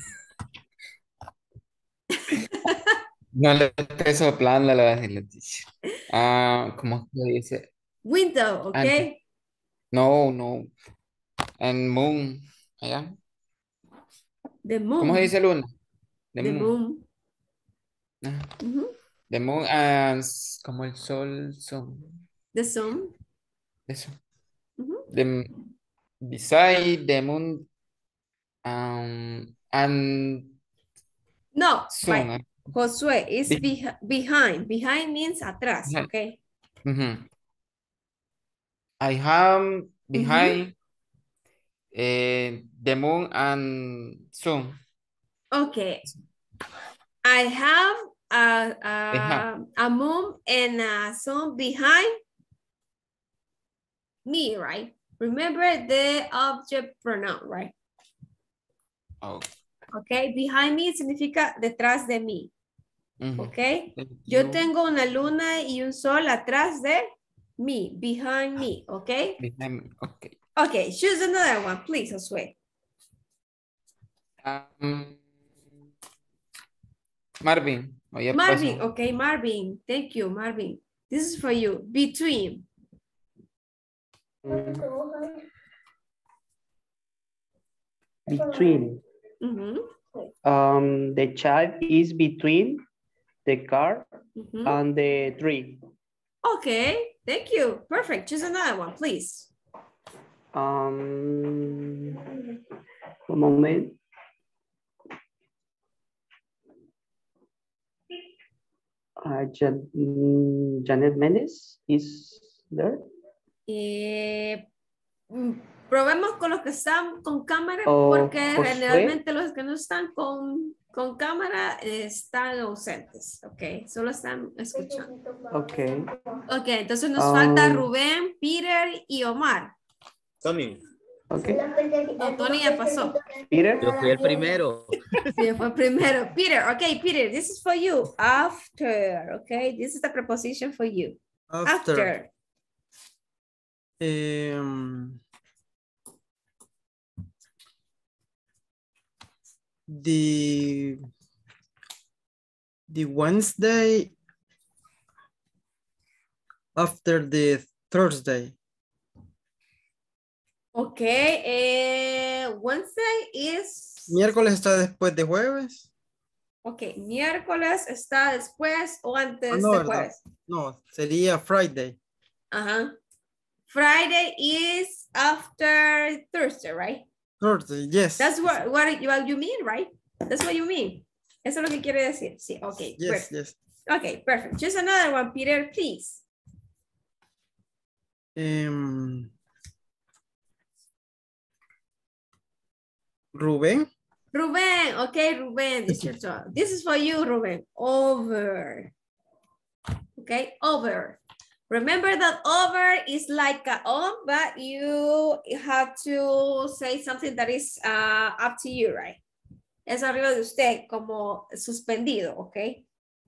No le estoy soplando la voy a decir. Ah, ¿cómo se dice? Window, Ah, okay? no, no. And moon. Allá. The moon. ¿Cómo se dice luna? The, The moon. moon. Ah. Mhm. The moon and como el sol son. The sun. Eso. Mhm. The, beside the moon um, and No, sun. by Josue is Be- beh- behind. Behind means atrás, Behind. okay? Mhm. I have behind eh, the moon and sun. Okay. I have a, Behind. a, a moon and a sun behind me, right? Remember the object pronoun, right? Oh. Okay, behind me significa detrás de mí. Mhm. Okay, Thank yo you. tengo una luna y un sol atrás de mí, behind me, okay? Behind, okay. Okay, choose another one, please, Josue. Um, Marvin. Oh, ya Marvin, pasó. okay, Marvin, thank you, Marvin. This is for you, between. Between. Mhm, Um, the child is between the car mhm. and the tree. Okay, thank you, perfect. Choose another one, please. Um, one moment. Uh, Jan mm, Janet Mendes is there. Eh, mm, probemos con los que están con cámara, O porque Josué. generalmente los que no están con, con cámara eh, están ausentes, ok, solo están escuchando. Ok. Ok, entonces nos falta Um, Rubén, Peter y Omar. Tony. ok. No, Tony ya pasó. Peter. Yo fui el primero. Sí, fue primero. Peter, okay, Peter, this is for you. After, okay, this is the preposition for you. After. After. Um, the the Wednesday after the Thursday. Okay, eh, Wednesday is... Miércoles está después de jueves. Ok, miércoles está después o antes Ah, no, de ¿verdad? jueves. No, sería Friday. Ajá. Friday is after Thursday, right? Thursday, yes. That's what, what, you, what you mean, right? That's what you mean. Eso es lo que quiere decir. Sí, ok. Yes, perfect. yes. Okay, perfect. Choose another one, Peter, please. Um, Rubén. Ruben, okay, Ruben, it's your turn. This is for you, Ruben. Over. Okay, over. Remember that over is like a on, but you have to say something that is uh, up to you, right? Es arriba de usted, como suspendido, okay?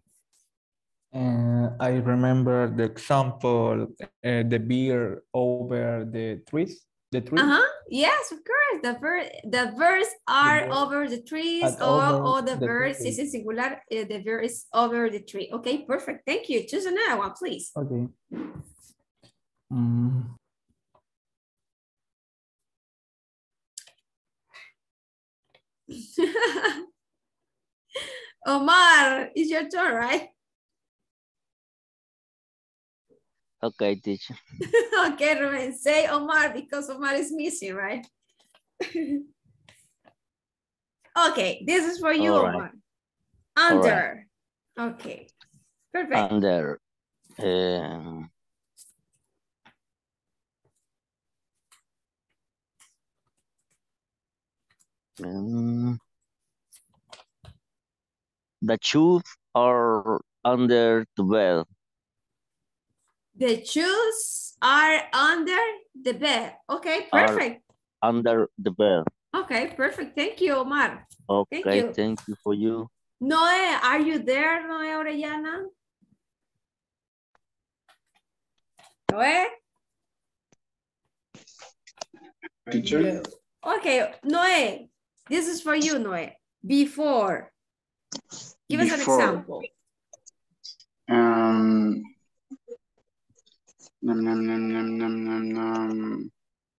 And I remember the example, uh, the beer over the trees, the tree. Uh-huh, yes, of course. The, ver the verbs are verb over the trees, at or, over or the the verbs tree. is in singular, uh, the verb is over the tree. Okay, perfect. Thank you. Choose another one, please. Okay. Mm. Omar, it's your turn, right? Okay, teacher. Okay, Ruben, say Omar because Omar is missing, right? Okay, this is for you, All right. Omar. All Under. Okay, perfect. Under. Um, um, the shoes are under the bed. The shoes are under the bed. Okay, Are perfect. under the bed. Okay, perfect. Thank you, Omar. Thank Okay, you. thank you for you. Noé, are you there, Noé Orellana? Noé? Teacher. Okay, Noé, this is for you, Noé. Before. Give us an Before. example. Um, nom, nom, nom, nom, nom, nom, nom.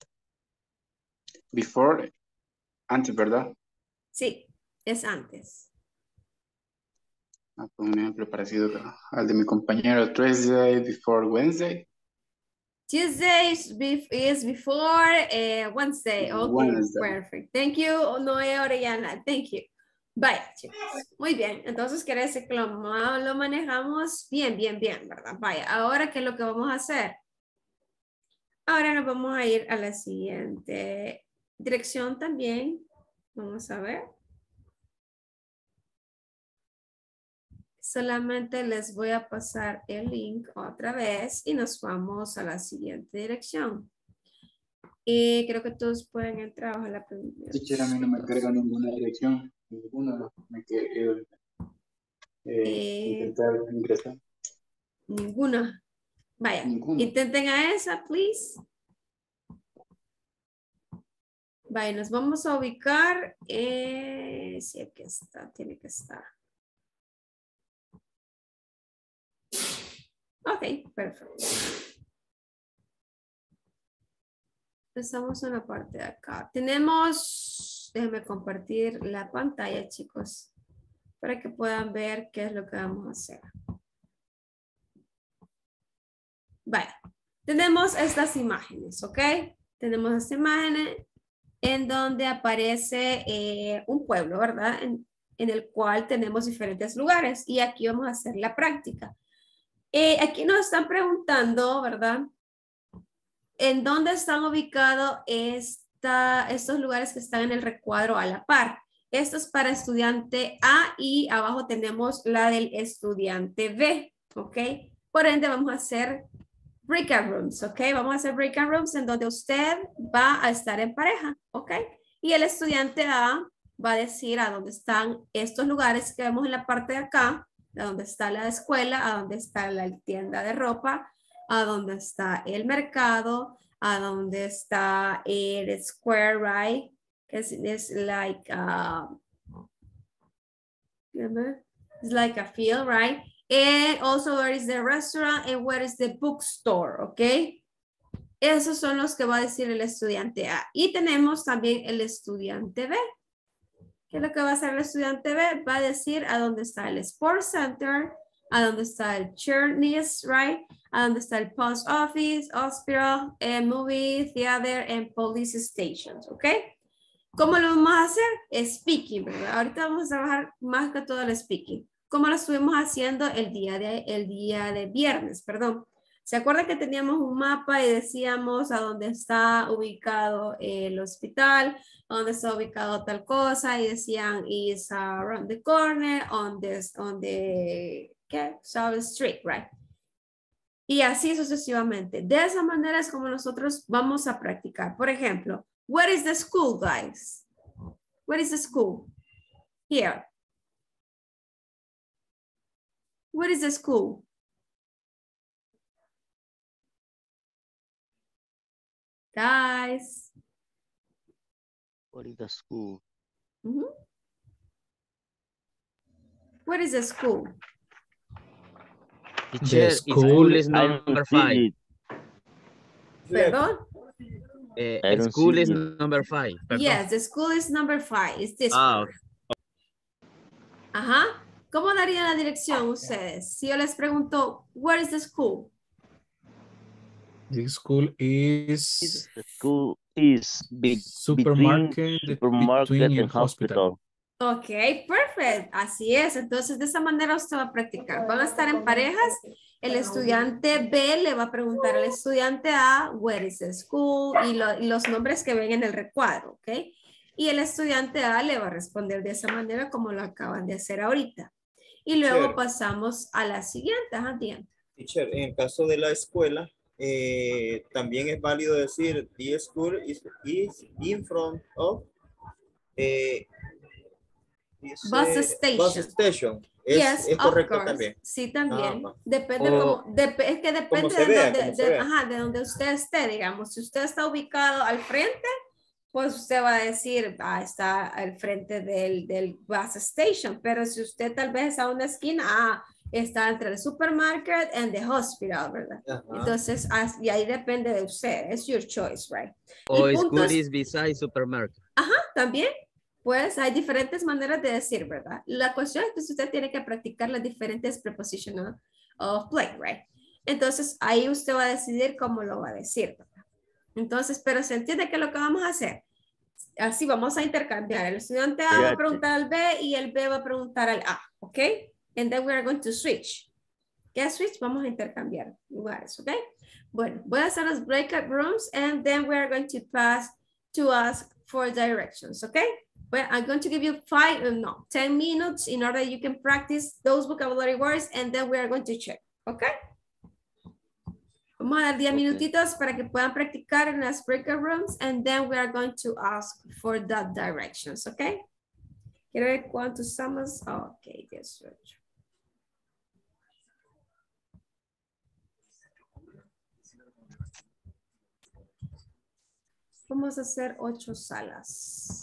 Before, antes, ¿verdad? Sí, es antes. Ah, pues un ejemplo parecido al de mi compañero. Tuesday before Wednesday. Tuesday is, bef is before uh, Wednesday. Okay, Wednesday. perfect. Thank you, Noé Orellana. Thank you. Vaya, chicos. Muy bien. Entonces, quiere decir que lo, lo manejamos bien, bien, bien, ¿verdad? Vaya, ahora, ¿qué es lo que vamos a hacer? Ahora nos vamos a ir a la siguiente dirección también. Vamos a ver. Solamente les voy a pasar el link otra vez y nos vamos a la siguiente dirección. Y creo que todos pueden entrar a la primera. Teacher, a mí no me carga ninguna dirección. Ninguna. Me que, eh, eh, intentar ingresar. Ninguna. Vaya, Ninguna. intenten a esa, please. Vaya, nos vamos a ubicar. Eh, sí, aquí está, tiene que estar. Ok, perfecto. Estamos en la parte de acá. Tenemos, déjenme compartir la pantalla, chicos, para que puedan ver qué es lo que vamos a hacer. Vaya, tenemos estas imágenes, ¿ok? Tenemos estas imágenes en donde aparece eh, un pueblo, ¿verdad? En, en el cual tenemos diferentes lugares y aquí vamos a hacer la práctica. Eh, aquí nos están preguntando, ¿verdad? ¿En dónde están ubicados esta, estos lugares que están en el recuadro a la par? Esto es para estudiante A y abajo tenemos la del estudiante B, ¿ok? Por ende vamos a hacer breakout rooms, ¿ok? Vamos a hacer breakout rooms en donde usted va a estar en pareja, ¿ok? Y el estudiante A va a decir a dónde están estos lugares que vemos en la parte de acá, a dónde está la escuela, a dónde está la tienda de ropa, a dónde está el mercado, a dónde está el square, right? It's, it's like, uh, it's like a field, right? And also where is the restaurant and where is the bookstore, ¿ok? Esos son los que va a decir el estudiante A. Y tenemos también el estudiante B. ¿Qué es lo que va a hacer el estudiante B? Va a decir a dónde está el Sports Center, a dónde está el Churnis, right? A dónde está el Post Office, Hospital, eh, Movie, Theater, and Police Stations, ¿ok? ¿Cómo lo vamos a hacer? Speaking, ¿verdad? Ahorita vamos a trabajar más que todo el speaking. ¿Cómo lo estuvimos haciendo el día de, el día de viernes, perdón? ¿Se acuerdan que teníamos un mapa y decíamos a dónde está ubicado el hospital, a dónde está ubicado tal cosa, y decían is around the corner on the, on the ¿qué? South Street, right? Y así sucesivamente. De esa manera es como nosotros vamos a practicar. Por ejemplo, where is the school, guys? Where is the school? Here. Where is the school? Guys. What is the school? Mm-hmm. Where is the school? Teacher, school is number five. Perdón? Uh, school is number five. Perdón. Yes, the school is number five. It's this ah, one. okay. Ajá. ¿Cómo darían la dirección ustedes? Si yo les pregunto, where is the school? The school is... The school is be supermarket, between supermarket between and hospital. Ok, perfect. Así es. Entonces, de esa manera usted va a practicar. Van a estar en parejas. El estudiante B le va a preguntar al estudiante A, where is the school? Y, lo, y los nombres que ven en el recuadro, ¿ok? Y el estudiante A le va a responder de esa manera como lo acaban de hacer ahorita. Y luego Teacher. pasamos a la siguiente. Ajá, Diana. Teacher, en el caso de la escuela, eh, también es válido decir the school is, is in front of eh, dice, Bus station. Bus station. Es, Yes, es correcto of course. también. Sí, también. Ah, Depende o, como, dep es que depende se de, vea, donde, como se de, vea. ajá, de donde usted esté, digamos. Si usted está ubicado al frente, pues usted va a decir, ah, está al frente del, del bus station. Pero si usted tal vez está a una esquina, ah, está entre el supermarket and the hospital, ¿verdad? Ajá. Entonces, y ahí depende de usted. Es your choice, right? O y school puntos, is beside supermarket. ajá, también. Pues hay diferentes maneras de decir, ¿verdad? La cuestión es que usted tiene que practicar las diferentes prepositional of play, right? Entonces, ahí usted va a decidir cómo lo va a decir, ¿verdad? Entonces, pero se entiende que lo que vamos a hacer, así vamos a intercambiar. El estudiante A va a preguntar al B y el B va a preguntar al A, ¿ok? And then we are going to switch. ¿Qué switch? Vamos a intercambiar lugares, ¿ok? Bueno, voy a hacer los breakout rooms and then we are going to pass to ask for directions, ¿ok? Well, I'm going to give you five, uh, no, ten minutes in order you can practice those vocabulary words and then we are going to check, okay? Vamos a dar diez okay. minutitos para que puedan practicar en las breakout rooms and then we are going to ask for that directions, okay? Quiero ver cuántos estamos. Oh, okay, yes, right. Vamos a hacer ocho salas.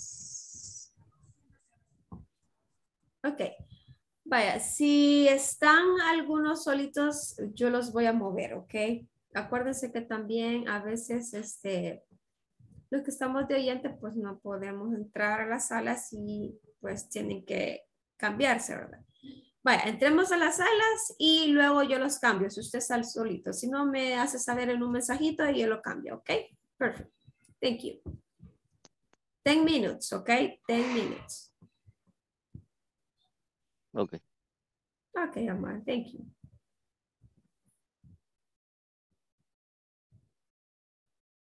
Ok, vaya, si están algunos solitos, yo los voy a mover, ok. Acuérdense que también a veces, este, los que estamos de oyente, pues no podemos entrar a las salas y pues tienen que cambiarse, ¿verdad? Vaya, entremos a las salas y luego yo los cambio, si usted está solito. Si no, me hace saber en un mensajito y yo lo cambio, ok. Perfect, thank you. ten minutes, ok, ten minutes. Okay. Okay, Amar, thank you.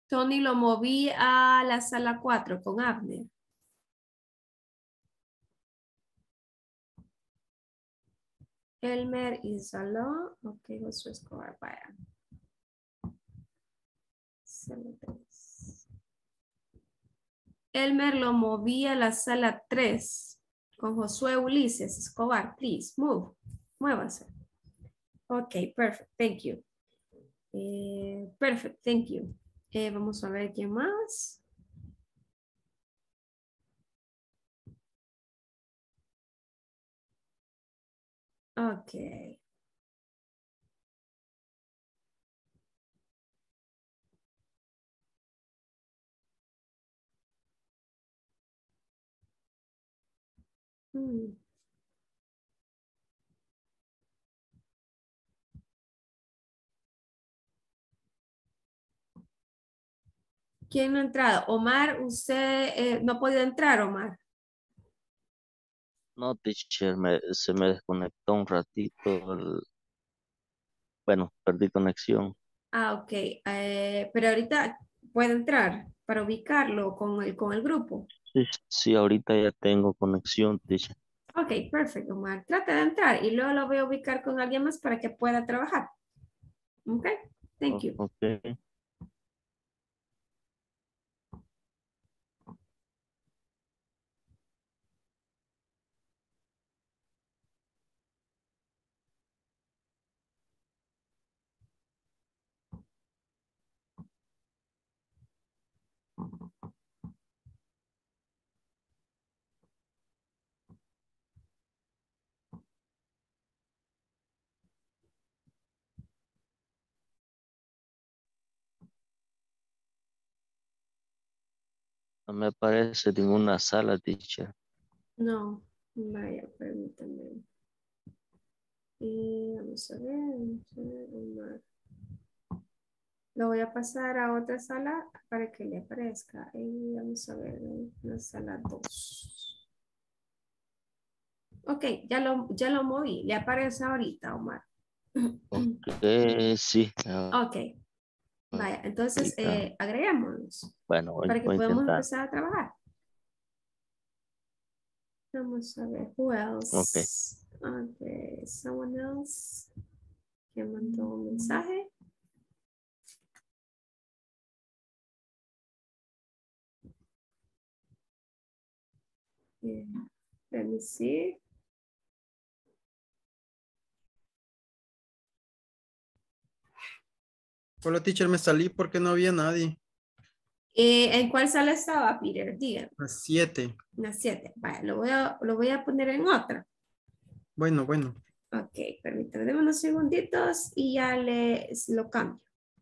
Tony lo moví a la sala cuatro con Abner. Elmer y Salón. Ok, Josué Escobar, vaya. Sala tres. Elmer lo moví a la sala tres con Josué Ulises Escobar. Please, move. Muévase. Ok, perfect. Thank you. Eh, perfect, thank you. Eh, vamos a ver quién más. Ok. Hmm. ¿Quién no ha entrado? Omar, usted eh, no ha podido entrar, Omar. No, teacher, me- se me desconectó un ratito. el- Bueno, perdí conexión. Ah, ok. Eh, pero ahorita puede entrar para ubicarlo con el, con el grupo. Sí, sí, ahorita ya tengo conexión, teacher. Ok, perfecto, Omar. Trata de entrar y luego lo voy a ubicar con alguien más para que pueda trabajar. Ok, thank O- you. ok. No me aparece ninguna sala, teacher. No, vaya, permítame. Y vamos a ver, vamos a ver, Omar. Lo voy a pasar a otra sala para que le aparezca. Y vamos a ver, la sala dos. Ok, ya lo, ya lo moví. Le aparece ahorita, Omar. Eh, sí. Ok, vaya, entonces Ahorita. eh, agreguémonos Bueno, voy, para que voy a podamos intentar. empezar a trabajar. Vamos a ver, who Ok. else? Ok, someone else que mandó un mensaje. Yeah. Let me see. Hola, teacher, me salí porque no había nadie. Eh, ¿En cuál sala estaba, Peter? Dígame. Las siete. Las siete. Vaya, lo voy a, lo voy a poner en otra. Bueno, bueno. Ok, permítame, deme unos segunditos y ya les lo cambio.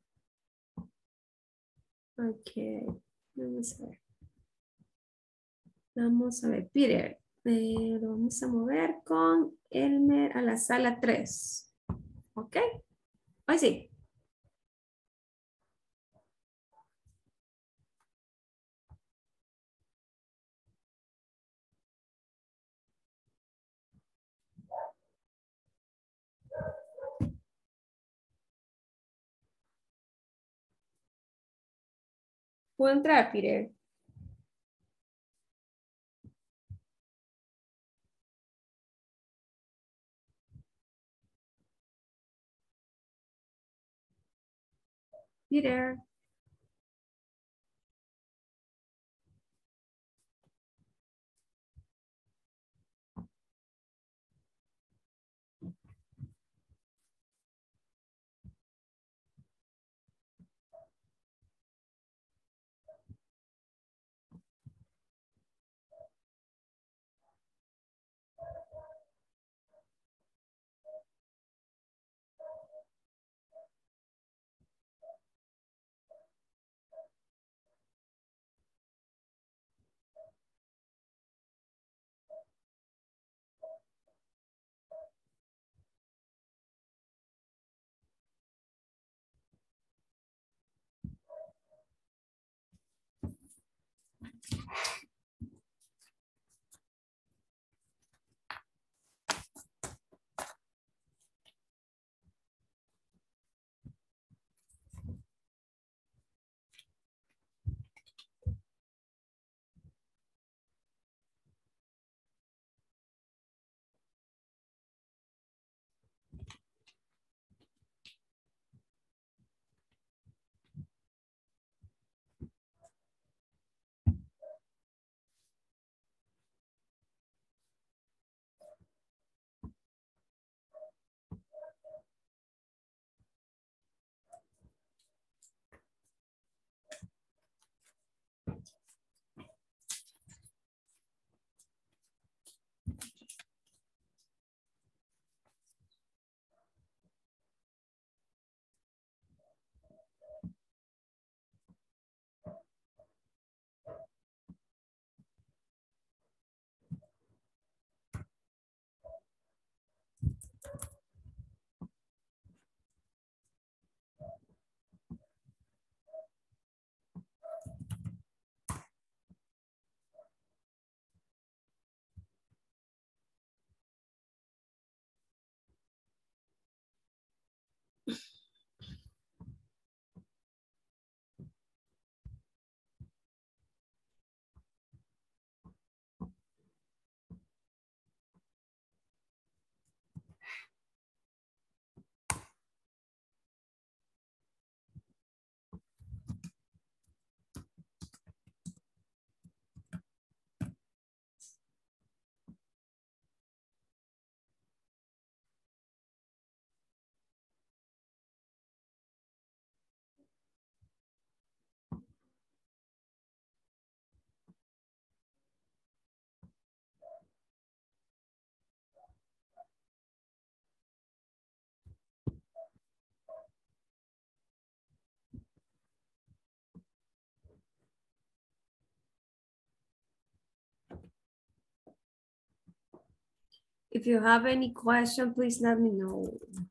Ok, vamos a ver. Vamos a ver, Peter. Eh, lo vamos a mover con Elmer a la sala tres. Ok, ahí sí. ¿Puedo entrar, Peter? Peter. If you have any question, please let me know.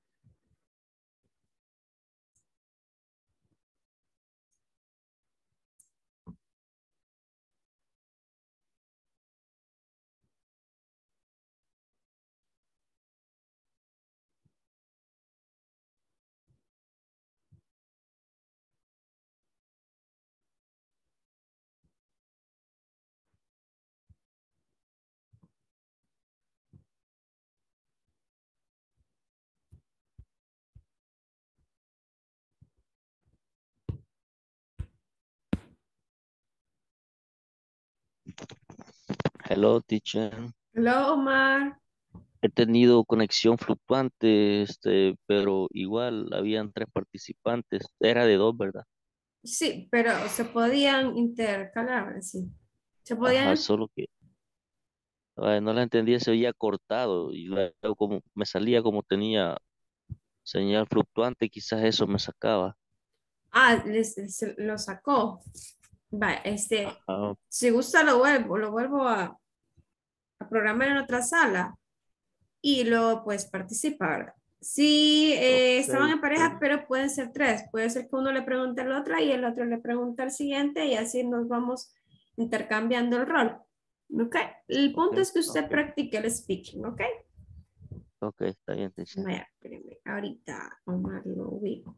Hello, teacher. Hello, Omar. He tenido conexión fluctuante, este, pero igual habían tres participantes. Era de dos, ¿verdad? Sí, pero se podían intercalar, sí. Se Ajá, podían. solo que ay, no la entendía, se oía cortado y luego como me salía como tenía señal fluctuante, quizás eso me sacaba. Ah, les, les- lo sacó. Va, este, Ajá, si gusta lo vuelvo, lo vuelvo a, a programar en otra sala y luego pues participar. Sí, eh, ok, estaban en está pareja, bien. pero pueden ser tres. Puede ser que uno le pregunte al otro y el otro le pregunte al siguiente y así nos vamos intercambiando el rol. ¿Ok? El Ok, punto es que usted ok, practique el speaking, ¿ok? ok, está bien, teacher. Vaya, espérame, ahorita Omar lo ubico.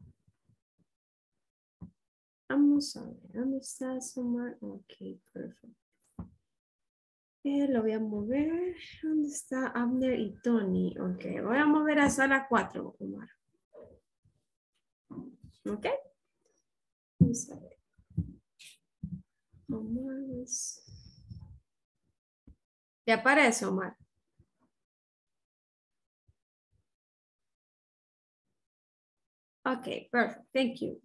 Vamos a ver, ¿dónde está Omar? Ok, perfecto. Eh, lo voy a mover. ¿Dónde está Abner y Tony? Ok, voy a mover a sala cuatro, Omar. Ok. Vamos a ver. Omar es- ¿Le aparece, Omar? Ok, perfect. Thank you.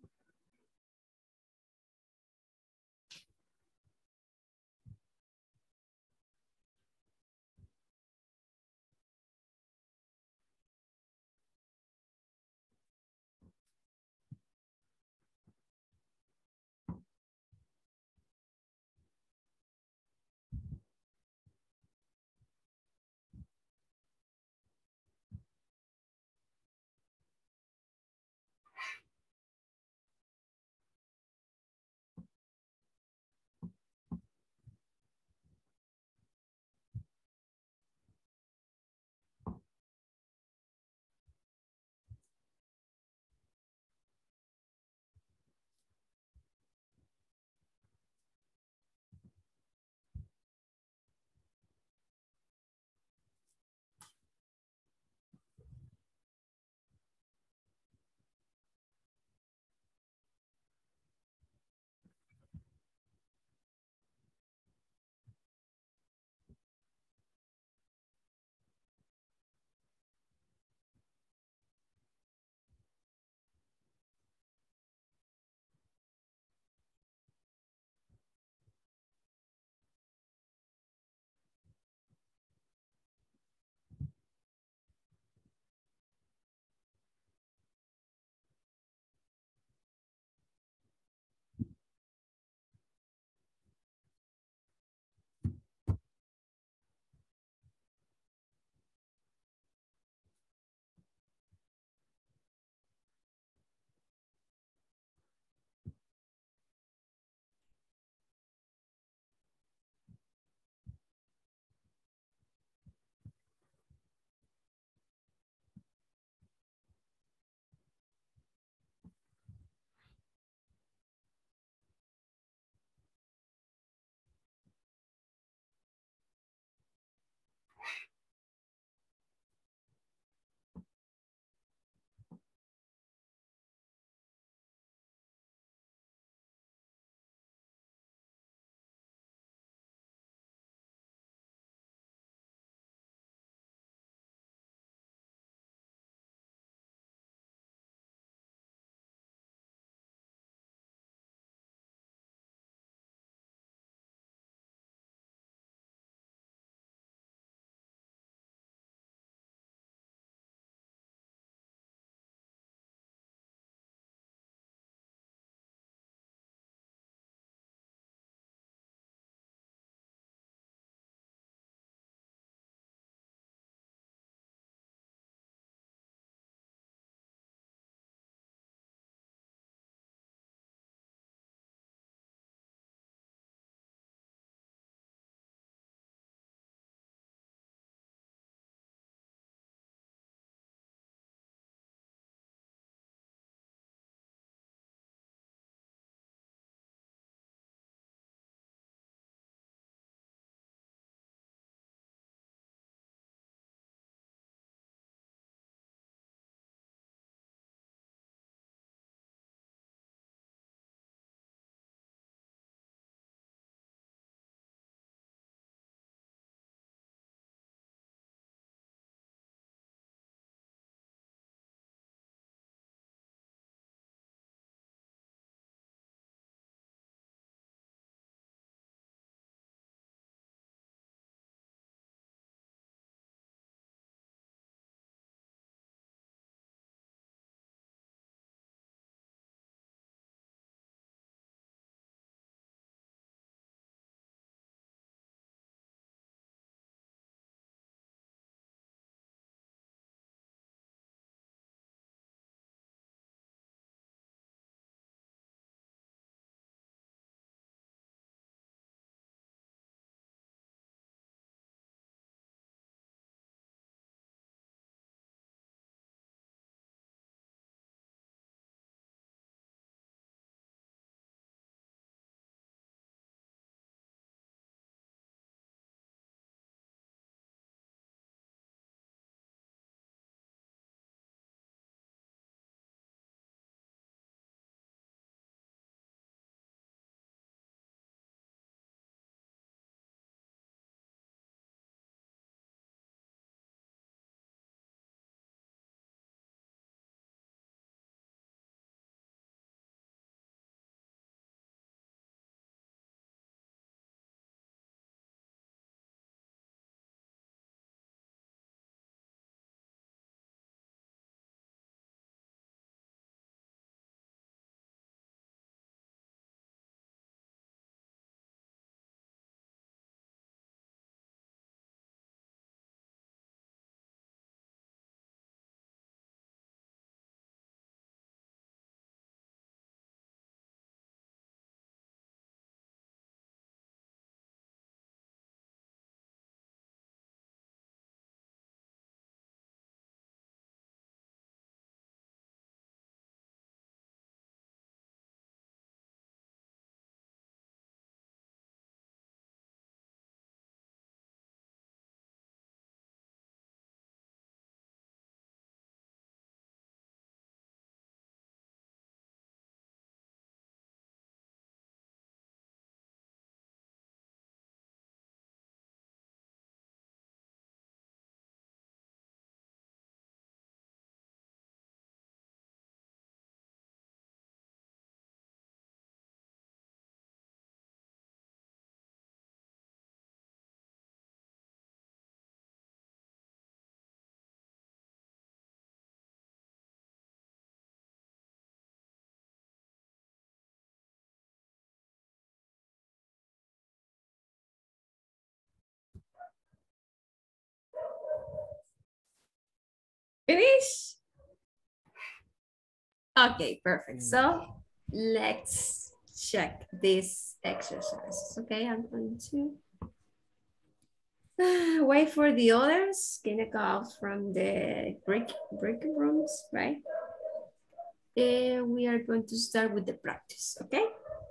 finish? Okay, perfect. So let's check these exercises. Okay, I'm going to uh, wait for the others. Gonna go out from the break breaking rooms, right? And we are going to start with the practice, okay?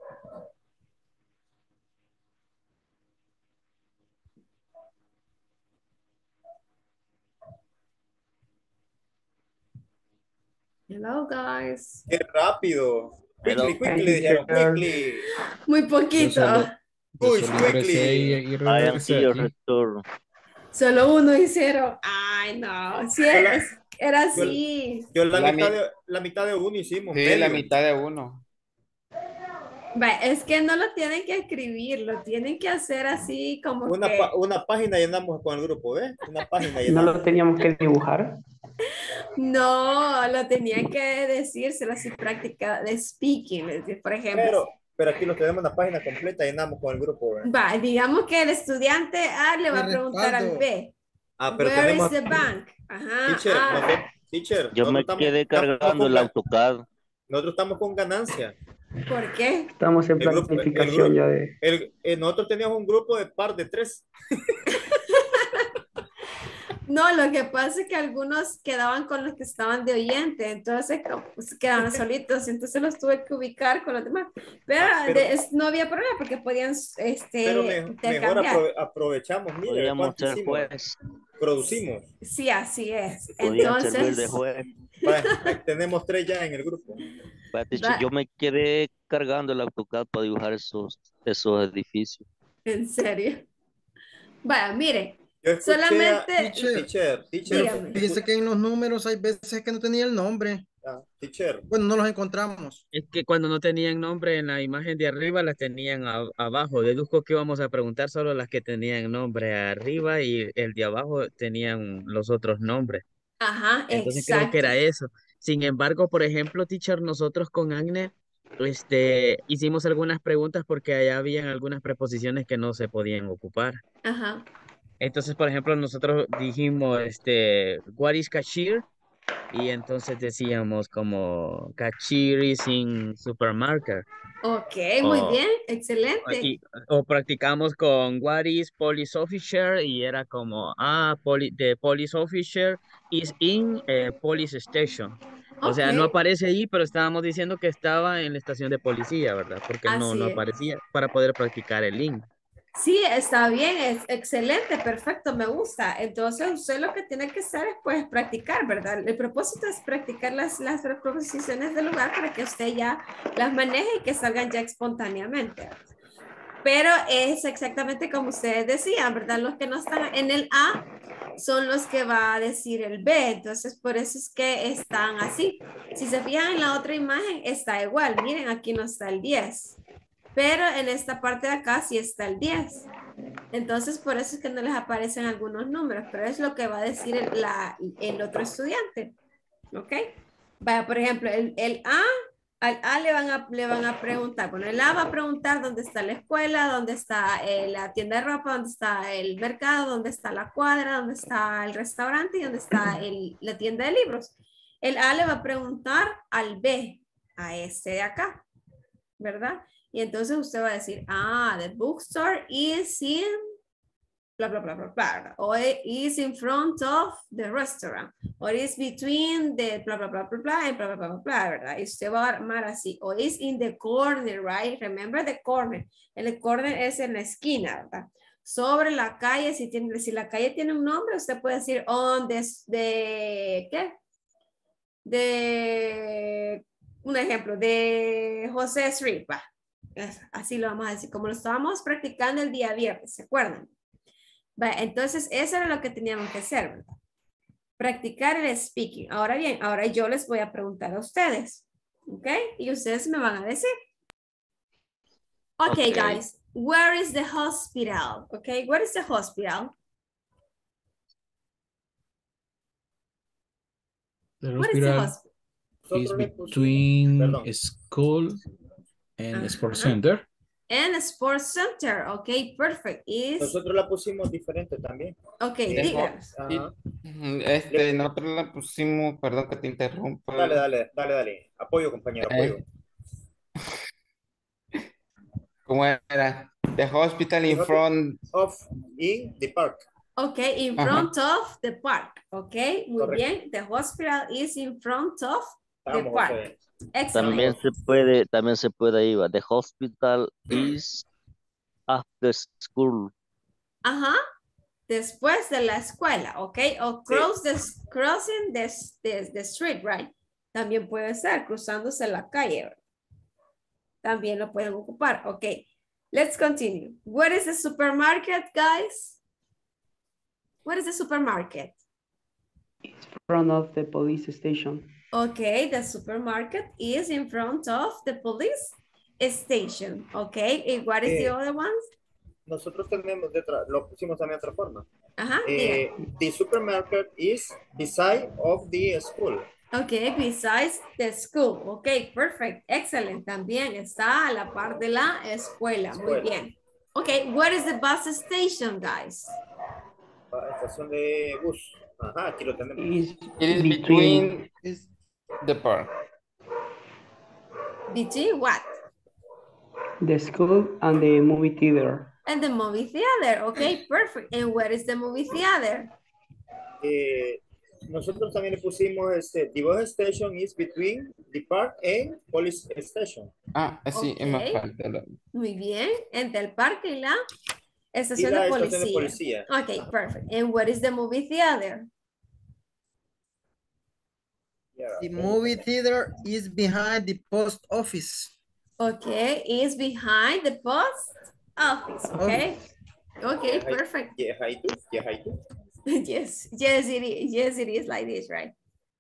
Hello, guys. Qué rápido. Hello. Quickly, quickly, dijeron, quickly. Muy Yo poquito. solo, yo Push, solo ingresé y, quickly. y I am regresé here, aquí. return. Solo uno y cero. Ay, no. Sí, Yo la- es- era yo- así. Yo la, La mitad mi- de, la mitad de uno hicimos, Sí, la medio. mitad de uno. Va, es que no lo tienen que escribir, lo tienen que hacer así como Una, que... pa- una página llenamos con el grupo, ¿ves? Una página No llenamos. lo teníamos que dibujar. No, lo tenía que decírselo así práctica de speaking, es decir, por ejemplo. Pero, pero aquí lo tenemos una página completa, llenamos con el grupo, ¿ves? Va, digamos que el estudiante A le va a De preguntar al respaldo. B. Ah, pero Where tenemos... is the bank? Ajá. Teacher, ah, nosotros, teacher, Yo me nosotros estamos- quedé estamos cargando con el ga- AutoCAD. Nosotros estamos con ganancia. ¿Por qué? Estamos en El grupo- el planificación grupo- ya de... El- eh, nosotros teníamos un grupo de par de tres. No, lo que pasa es que algunos quedaban con los que estaban de oyente, entonces como, pues, quedaban solitos, entonces los tuve que ubicar con los demás. Pero, Ah, pero- de- es- no había problema porque podían este, Pero me- mejor intercambiar. aprove- aprovechamos, mire, Podíamos ¿cuánto ser hicimos? juez. Producimos. Sí, así es. Podían servir de Entonces, juez. Vaya, ahí tenemos tres ya en el grupo. Vaya, teacher, Va- yo me quedé cargando el AutoCAD para dibujar esos, esos edificios. en serio. Vaya, mire, Yo escuché solamente... a, Teacher, teacher, teacher, Dígame. Fíjese que en los números hay veces que no tenía el nombre. ah, teacher, Bueno, no los encontramos. Es que cuando no tenían nombre en la imagen de arriba, las tenían a- abajo. Deduzco que íbamos a preguntar solo las que tenían nombre arriba y el de abajo tenían los otros nombres. Ajá, Entonces creo exacto. que era eso. Sin embargo, por ejemplo, teacher, nosotros con Agne, este, hicimos algunas preguntas porque allá habían algunas preposiciones que no se podían ocupar. Ajá. Entonces, por ejemplo, nosotros dijimos, este, what is cashier? Y entonces decíamos como cashier is in supermarket. Ok, muy O, bien, excelente. y- o practicamos con what is police officer y era como, ah, poli, the police officer is in eh, police station. O sea, no Ok. aparece ahí, pero estábamos diciendo que estaba en la estación de policía, ¿verdad? Porque no, Así no es. aparecía para poder practicar el link. Sí, está bien, es excelente, perfecto, me gusta. Entonces, usted lo que tiene que hacer es pues practicar, ¿verdad? El propósito es practicar las, las preposiciones del lugar para que usted ya las maneje y que salgan ya espontáneamente. Pero es exactamente como ustedes decían, ¿verdad? Los que no están en el A son los que va a decir el B, entonces por eso es que están así. Si se fijan en la otra imagen, está igual. Miren, aquí no está el diez. Pero en esta parte de acá sí está el diez. Entonces, por eso es que no les aparecen algunos números, pero es lo que va a decir el, la- el otro estudiante. ¿Ok? Vaya, por ejemplo, el, el A, al A le van, a, le van a preguntar, bueno, el A va a preguntar dónde está la escuela, dónde está eh, la tienda de ropa, dónde está el mercado, dónde está la cuadra, dónde está el restaurante y dónde está el- la tienda de libros. El A le va a preguntar al B, a este de acá, ¿verdad? Y entonces usted va a decir, ah, the bookstore is in, bla, bla, bla, bla, bla, o is in front of the restaurant, o is between the, bla, bla, bla, bla, bla, and bla, bla, bla, bla, bla, ¿verdad? Y usted va a armar así, o is in the corner, right? Remember the corner. El corner es en la esquina, ¿verdad? Sobre la calle, si, tiene, si la calle tiene un nombre, usted puede decir on the, de, ¿qué? De, un ejemplo, de José Street, va. Así lo vamos a decir, como lo estábamos practicando el día viernes, ¿se acuerdan? Va, entonces, eso era lo que teníamos que hacer, ¿verdad? Practicar el speaking. Ahora bien, ahora yo les voy a preguntar a ustedes, ¿ok? Y ustedes me van a decir. Ok, Okay. guys, where is the hospital? Ok, where is the hospital? The What is the hospital hospital? is between Perdón. school and Ajá. sports center. And a sports center. Okay, perfect. Is Nosotros la pusimos diferente también. okay, Eh, díganos. Ajá. Ujú, Este, nosotros la pusimos, perdón que te interrumpa. Dale, dale, dale, dale. Apoyo, compañero, apoyo. Eh, ¿Cómo era? The hospital in The front. Of in the park. Okay, in Ajá. front of the park. Okay, muy Correcto. bien. The hospital is in front of the Vamos, park. José. Excellent. También se puede, también se puede ir. The hospital is after school. Ajá. Después de la escuela, ok. O cross the, crossing the, the, the street, right? También puede ser cruzándose la calle. ¿Verdad? También lo pueden ocupar, ok. Let's continue. What is the supermarket, guys? What is the supermarket? In front of the police station. Okay, the supermarket is in front of the police station, okay. And what is Eh, the other ones? Nosotros tenemos, de otra- lo pusimos también de otra forma. Ajá, Eh, the supermarket is beside of the school. Okay, besides the school. Okay, perfect. Excellent. También está a la par de la escuela. Muy Escuela. bien. Okay, what is the bus station, guys? Ah, estación de bus. Ajá, aquí lo tenemos. Is It is between between the park. Between what? the school and the movie theater. And the movie theater. Okay, perfect. And where is the movie theater? Eh, nosotros también le pusimos este, the bus station is between the park and police station. Ah, sí, es más Ok. falta. la- Muy bien. Entre el parque y la Y estación la de estación policía. de policía. Okay, perfect. And what is the movie theater? Yeah, The okay. movie theater is behind the post office. Okay, is behind the post office. Okay. Okay, Yeah, I- perfect. Yeah, I do. Yeah, I do. Yes, yes, it is. Yes, it is like this, right?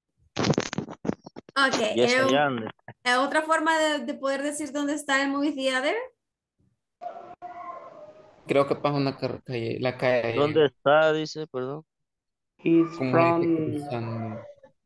Okay. Yes, and- I am. eh, otra forma de, de poder decir dónde está el movie theater. Creo que pasa una car- calle, la calle. ¿Dónde está? Dice, perdón. Is Como from dice, cruzando.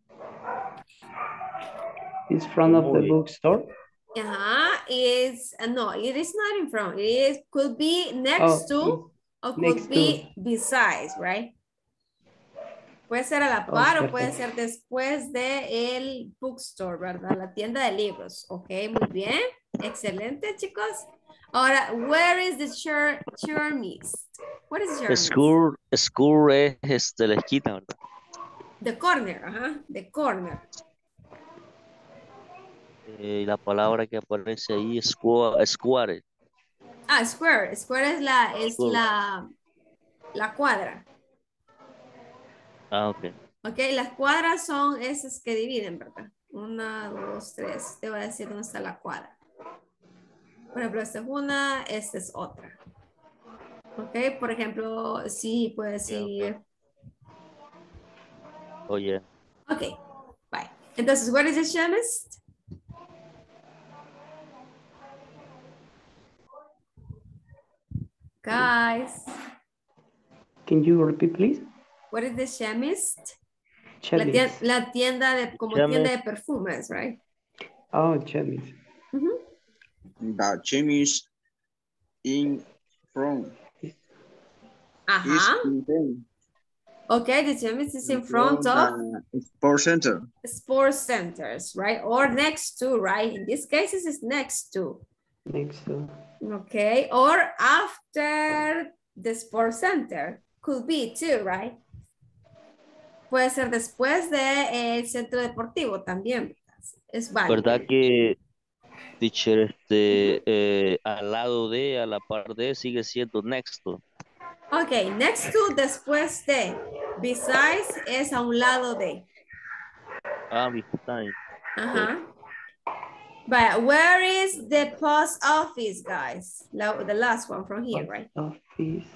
is front of the Movie. bookstore. Uh-huh. Is uh, no, it is not in front. It is, could be next Oh, to or could next be besides, right? Puede ser a la par Oh, o puede perfecto. ser después de el bookstore, ¿verdad? La tienda de libros. Ok, muy bien. Excelente, chicos. Ahora, where is the chair, chair mist? What is chair mist? School, school es este, la esquina, ¿verdad? The corner, ajá, the corner. Eh, y la palabra que aparece ahí es square. square. Ah, square. Square es la, es Square. la, la cuadra. Ah, ok. Ok, las cuadras son esas que dividen, ¿verdad? Una, dos, tres. Te voy a decir dónde está la cuadra. Por ejemplo, esta es una, esta es otra. Ok, por ejemplo, sí, puede decir. Oye, Ok, bye. Entonces, what is the chemist? Guys, Can you repeat, please? what is the chemist? La tienda, Chemist. la tienda de, como Chemist. tienda de perfumes, right? Oh, chemist. Ujú. The chemist in front is Ajá. in front Okay, the chemist is in front of the sports center. sports centers, right? Or next to, right? In this case, it's next to. Next to. Okay, or after the sports center. Could be too, right? Puede ser después de el centro deportivo también. Es válido. ¿verdad que, teacher, este, eh, al lado de, a la par de, sigue siendo next to? Ok, next to, después de. Besides es a un lado de. Ah, beside. Ajá. But where is the post office, guys? La- The last one from here, right? Office.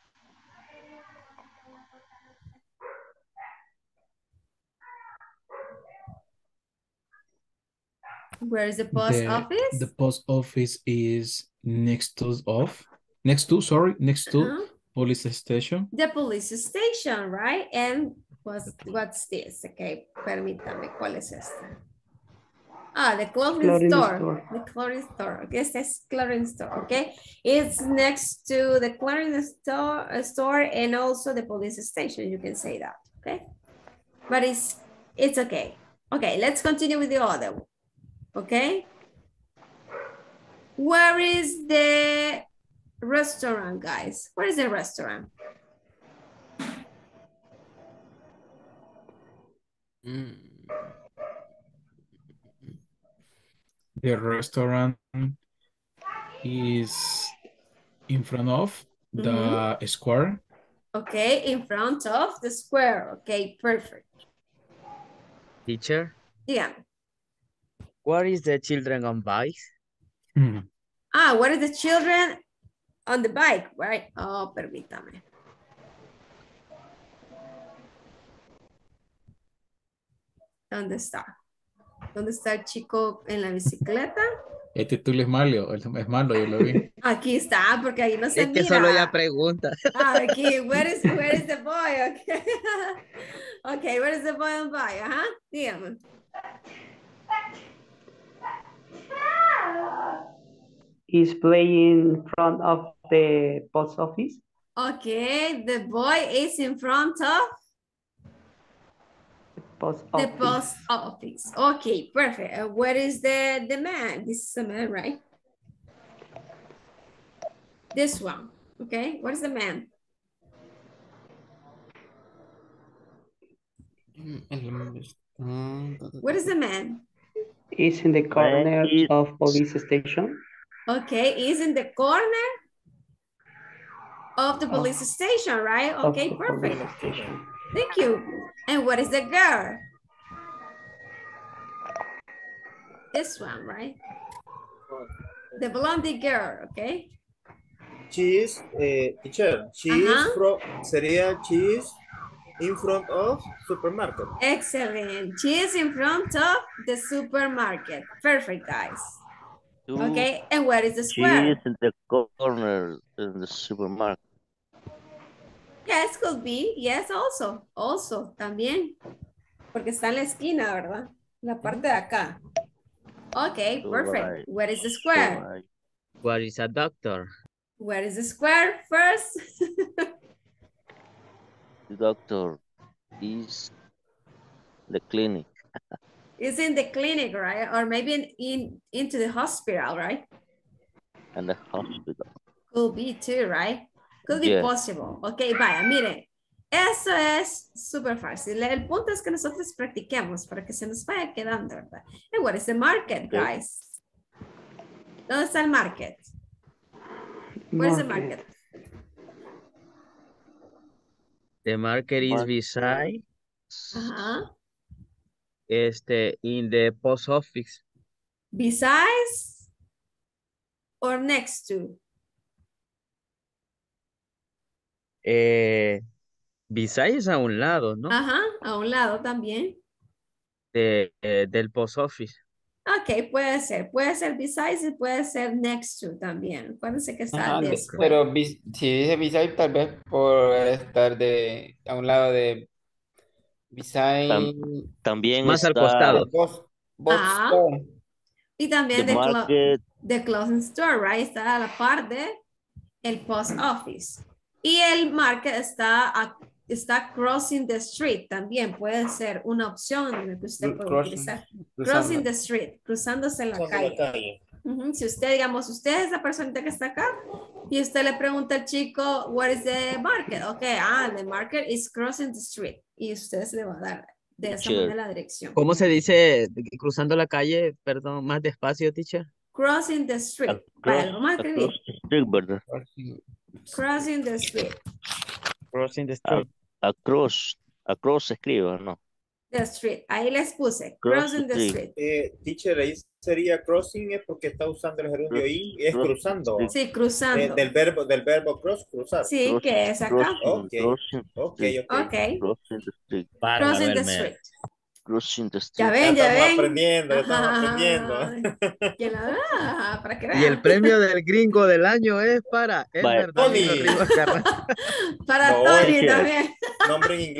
Where is the post The, office? the post office is next to of, next to, sorry, next to Uh-huh. police station. The police station, right? And what's, what's this? Okay, permítame, ¿cuál es esta? Ah, the clothing, Clothing store. store. The clothing store. Okay, it says clothing store. Okay, it's next to the clothing store, uh, store and also the police station. You can say that. Okay, but it's it's okay. Okay, let's continue with the other one. Okay, where is the restaurant, guys? Where is the restaurant? The restaurant is in front of the Mm-hmm. square. Okay, in front of the square. Okay, perfect. Teacher, Yeah. what is the children on bikes? Mm. Ah, what are the children on the bike, right? Oh, permítame. ¿Dónde está? ¿Dónde está el chico en la bicicleta? Este tú es malo, es malo, yo lo vi. Aquí está, porque ahí no se Es que mira. solo ella pregunta. Ah, aquí, where is, where is the boy? Okay. Okay, where is the boy on bike? Ajá, dígame. Is playing in front of the post office. Okay, the boy is in front of Post the office. post office. Okay, perfect. Uh, where is the, the man? This is the man, right? This one. Okay, what is the man? What is the man? Is in the corner is- of police station. Okay, is in the corner of the police station, right? Of Okay, the perfect. police station. Thank you. And what is the girl? This one, right? The blondie girl, okay? She is, eh, teacher, she Ajá. is from, sería she is in front of supermarket. Excellent. She is in front of the supermarket. Perfect, guys. Two, Okay, and where is the She square? is in the corner in the supermarket. Yes, could be. Yes, also. Also, también. Porque está en la esquina, ¿verdad? La parte de acá. Okay, perfect. Right. Where is the square? Right. What is a doctor? Where is the square first? The doctor is the clinic. It's in the clinic, right? Or maybe in, in into the hospital, right? And the hospital. Could be too, right? Could be Yes. possible. Ok, vaya, miren. Eso es súper fácil. El punto es que nosotros practiquemos para que se nos vaya quedando, ¿verdad? And what is the market, Okay. guys? ¿Dónde está el market? Where is the market? The market is Market. beside, Ajá. este, in the post office. Besides or next to? Eh, beside es a un lado, ¿no? Ajá, a un lado también. De, eh, del post office. Ok, puede ser. Puede ser besides y puede ser next to también. Acuérdense que está Ajá, de- this way. pero bis- si dice beside, tal vez por estar de a un lado de beside También Más al está costado. box, box Ah. store. Y también the de, clo market. de clothing store, right? Está a la par de el post office. Y el market está, a- está crossing the street también. Puede ser una opción en la que usted puede Crossing, utilizar. cruzando. Crossing the street, cruzándose la Cruzando calle. la calle. Ujú. Si usted, digamos, usted es la personita que está acá y usted le pregunta al chico, what is the market? Ok, ah, the market is crossing the street. Y usted se le va a dar de esa Teacher. manera la dirección. ¿Cómo se dice cruzando la calle? Perdón, más despacio, teacher. Crossing the street. Vaya, lo vamos a escribir. Across the street, ¿verdad? Crossing the street. Crossing the A- street. across, across se escribe, ¿no? The street. Ahí les puse. Cross Crossing the the street. street. Eh, teacher, ahí sería crossing es porque está usando el gerundio y es Cross- cruzando. Sí, Eh, cruzando. del verbo, del verbo cross, cruzar. Sí, Cross- que es acá. crossing, Ok. crossing the Ok, street, ok. Ok. crossing the street, Bárbaro, Crossing the el street. crossing the Ya street. ven, Ya ya estamos ven. aprendiendo, ya estamos Ajá. aprendiendo. Que la- ah, para que Y el vean. premio del gringo del año es para Vaya. Elmer Danilo Tony. Rivas Carranza. Para No, Tony teacher. también. Nombre en inglés,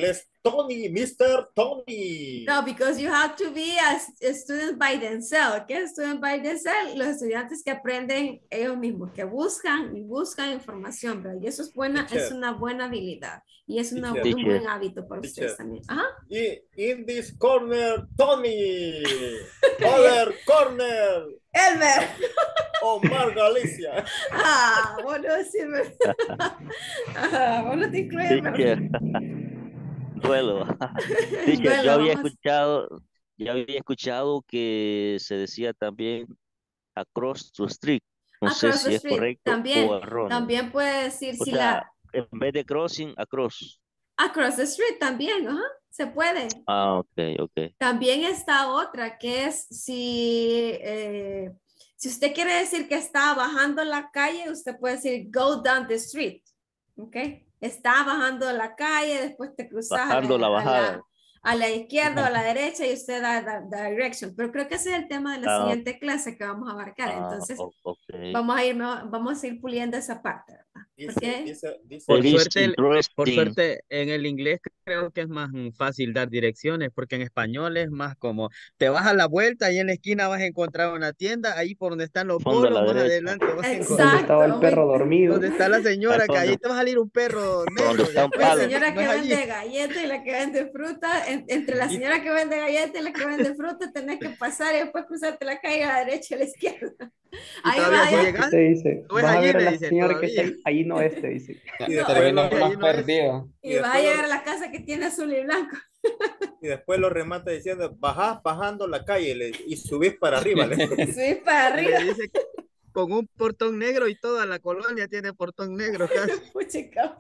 Tony, mister Tony. No, because you have to be a, a student by themselves. ¿Qué es student by themselves? Los estudiantes que aprenden ellos mismos, que buscan y buscan información, ¿verdad? Y eso es buena, Teacher. es una buena habilidad. Y es una, Teacher. un buen hábito para Teacher. ustedes también. Ajá. Y in this corner, Tony. Other corner, Elmer. Omar Galicia. Ah, vos no decime. Ah, vos no te incluyes, Teacher. Duelo. Teacher, Duelo, yo había vamos. escuchado, yo había escuchado que se decía también across the street. No sé Across si the es street. correcto También, o erróneo. también puede decir O si sea, la en vez de crossing, across. across the street también, ajá, se puede. Ah, ok, ok. También está otra que es si, eh, si usted quiere decir que está bajando la calle, usted puede decir go down the street, ¿ok? Está bajando la calle, después te cruzas a la, Bajando la a bajada. la- a la izquierda o a la derecha y usted da, da- da direction. Pero creo que ese es el tema de la Ah, siguiente clase que vamos a abarcar. ah, Entonces, o- ok. vamos a ir, vamos a ir puliendo esa parte, ¿verdad? Dice, Porque dice, dice. Por It is suerte, el- por interesting. suerte en el inglés creo que es más mm, fácil dar direcciones, porque en español es más como te vas a la vuelta y en la esquina vas a encontrar una tienda, ahí por donde están los Fondo a bolos, la más derecha. adelante vas a ¿Dónde encontrar estaba el exacto, perro muy- dormido? donde está la Ahí señora, que ahí donde, te va a salir un perro donde negro, está un después la palo. de- señora no que es allí. vende galletas y la que vende fruta, en- entre la Y, señora que vende galletas y la que vende fruta, tenés que pasar y después cruzarte la calle a la derecha y a la izquierda. y Ahí todavía va, si ahí llegas, Te dice, no es vas a allí, ver a le la dice, señora que está todavía. ahí, ahí no es, te dice. Y No, después, lo, Sí, Termina allí más no es. perdido. y y vas a después, llegar a lo, la casa que tiene azul y blanco. y después lo remata diciendo, bajás bajando la calle le- y subís para arriba. Le. Subís para Y le arriba. dice con un portón negro y toda la colonia tiene portón negro casi. Puchica.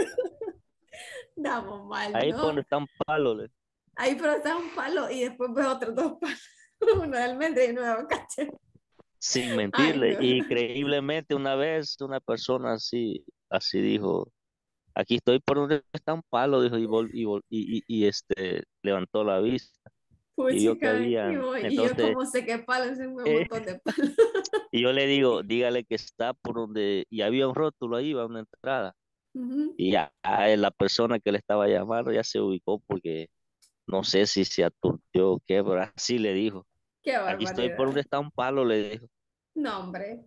Damos mal, Ahí por ¿no? donde está un palo. le- Ahí pero está un palo y después ves otros dos palos. Uno de almendra y uno de aguacate. Sin Ay, mentirle. no. Increíblemente una vez una persona así, así dijo, aquí estoy por donde está un palo, dijo, y, vol- y, vol- y, y- y, este, levantó la vista y vio que Puchica, y, había, yo- y yo entonces, como sé qué palos, es un eh, montón de palos. y yo le digo, dígale que está por donde, y había un rótulo ahí, va una entrada, Ujú. y ya ah, la persona que le estaba llamando ya se ubicó porque no sé si se aturdió o qué, pero así le dijo, Qué aquí estoy por donde barbaridad. está un palo, le dijo. No, hombre.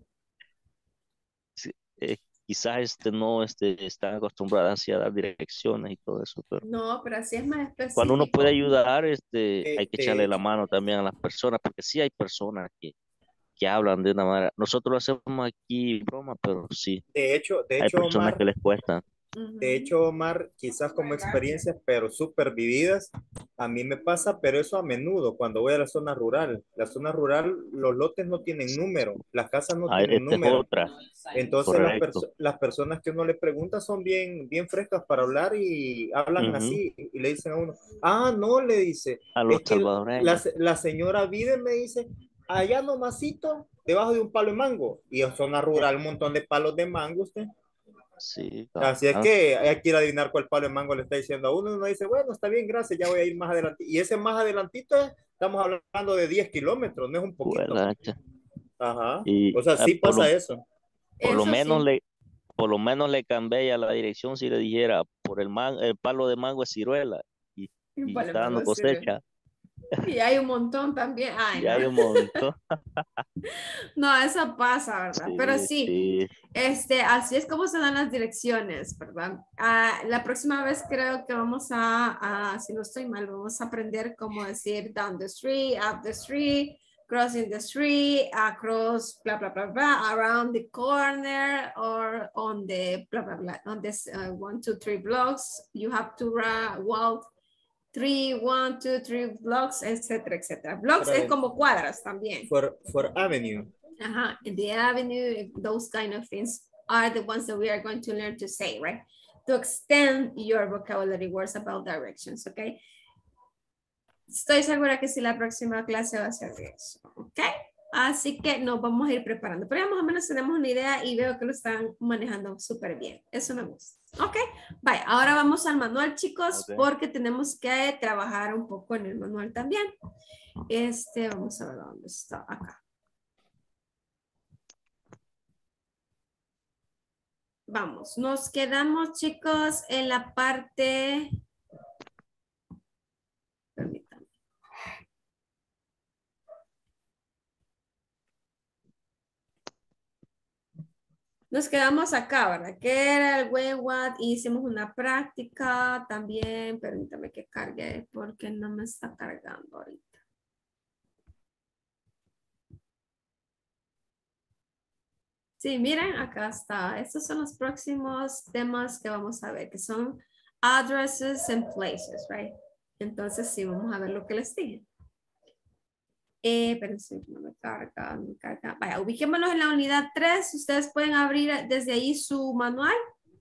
Sí, eh, quizás este no este, están acostumbradas así a dar direcciones y todo eso, pero No, pero así es más cuando uno puede específico. ayudar, este, hay De, que de echarle la hecho, mano también a las personas, porque sí hay personas que, que hablan de una manera. Nosotros lo hacemos aquí broma, pero sí, de hecho, de hay hecho, personas Omar, que les cuesta. de Ujú. hecho, Omar, quizás como experiencias, pero súper vividas, a mí me pasa, pero eso a menudo, cuando voy a la zona rural. La zona rural, los lotes no tienen número, las casas no Ah, tienen esta es número. otra, Entonces las, correcto. perso- las personas que uno le pregunta son bien, bien frescas para hablar y hablan Ujú. así y le dicen a uno, ah, no, le dice, A los es que la, salvadoreños. la señora vive, me dice, allá nomasito, debajo de un palo de mango. Y en zona rural un montón de palos de mango usted. Sí, Así es ajá. que hay que ir a adivinar cuál palo de mango le está diciendo a uno. Uno dice, bueno, está bien, gracias, ya voy a ir más adelante. Y ese más adelantito, estamos hablando de diez kilómetros, no es un poquito. Huelacha. Ajá. Y O sea, ah, sí por lo, pasa eso. por lo Eso menos sí. le, por lo menos le cambié a la dirección si le dijera por el man, el palo de mango es ciruela y, Un y palo de está dando mango sirve. cosecha. Y hay un montón también. Ay, Ya hay no. un montón. No, eso pasa, ¿verdad? Pero Sí, sí, sí. este, así es como se dan las direcciones, ¿verdad? Ah, la próxima vez creo que vamos a, a, si no estoy mal, vamos a aprender cómo decir down the street, up the street, crossing the street, across, bla, bla, bla, bla, around the corner, or on the, bla, bla, bla, on this uh, one, two, three blocks, you have to uh, walk three, one, two, three blocks, etcétera, etcétera. Blocks es Right. como cuadras también. For, for avenue. Uh-huh. And the avenue, those kind of things are the ones that we are going to learn to say, right? To extend your vocabulary words about directions, okay? Estoy segura que si la próxima clase va a ser de eso, ok? Así que nos vamos a ir preparando. Pero ya más o menos tenemos una idea y veo que lo están manejando súper bien. Eso me gusta. Ok, bye. Ahora vamos al manual, chicos, Ok. porque tenemos que trabajar un poco en el manual también. Este, vamos a ver dónde está. Acá. Vamos, nos quedamos, chicos, en la parte Nos quedamos acá, ¿verdad? Que era el when, what, hicimos una práctica también. Permítame que cargue porque no me está cargando ahorita. Sí, miren, acá está. Estos son los próximos temas que vamos a ver, que son addresses and places, right? Entonces, sí, vamos a ver lo que les dije. Eh, pero sí, no me carga, no me carga. Vaya, ubiquémonos en la unidad tres. Ustedes pueden abrir desde ahí su manual.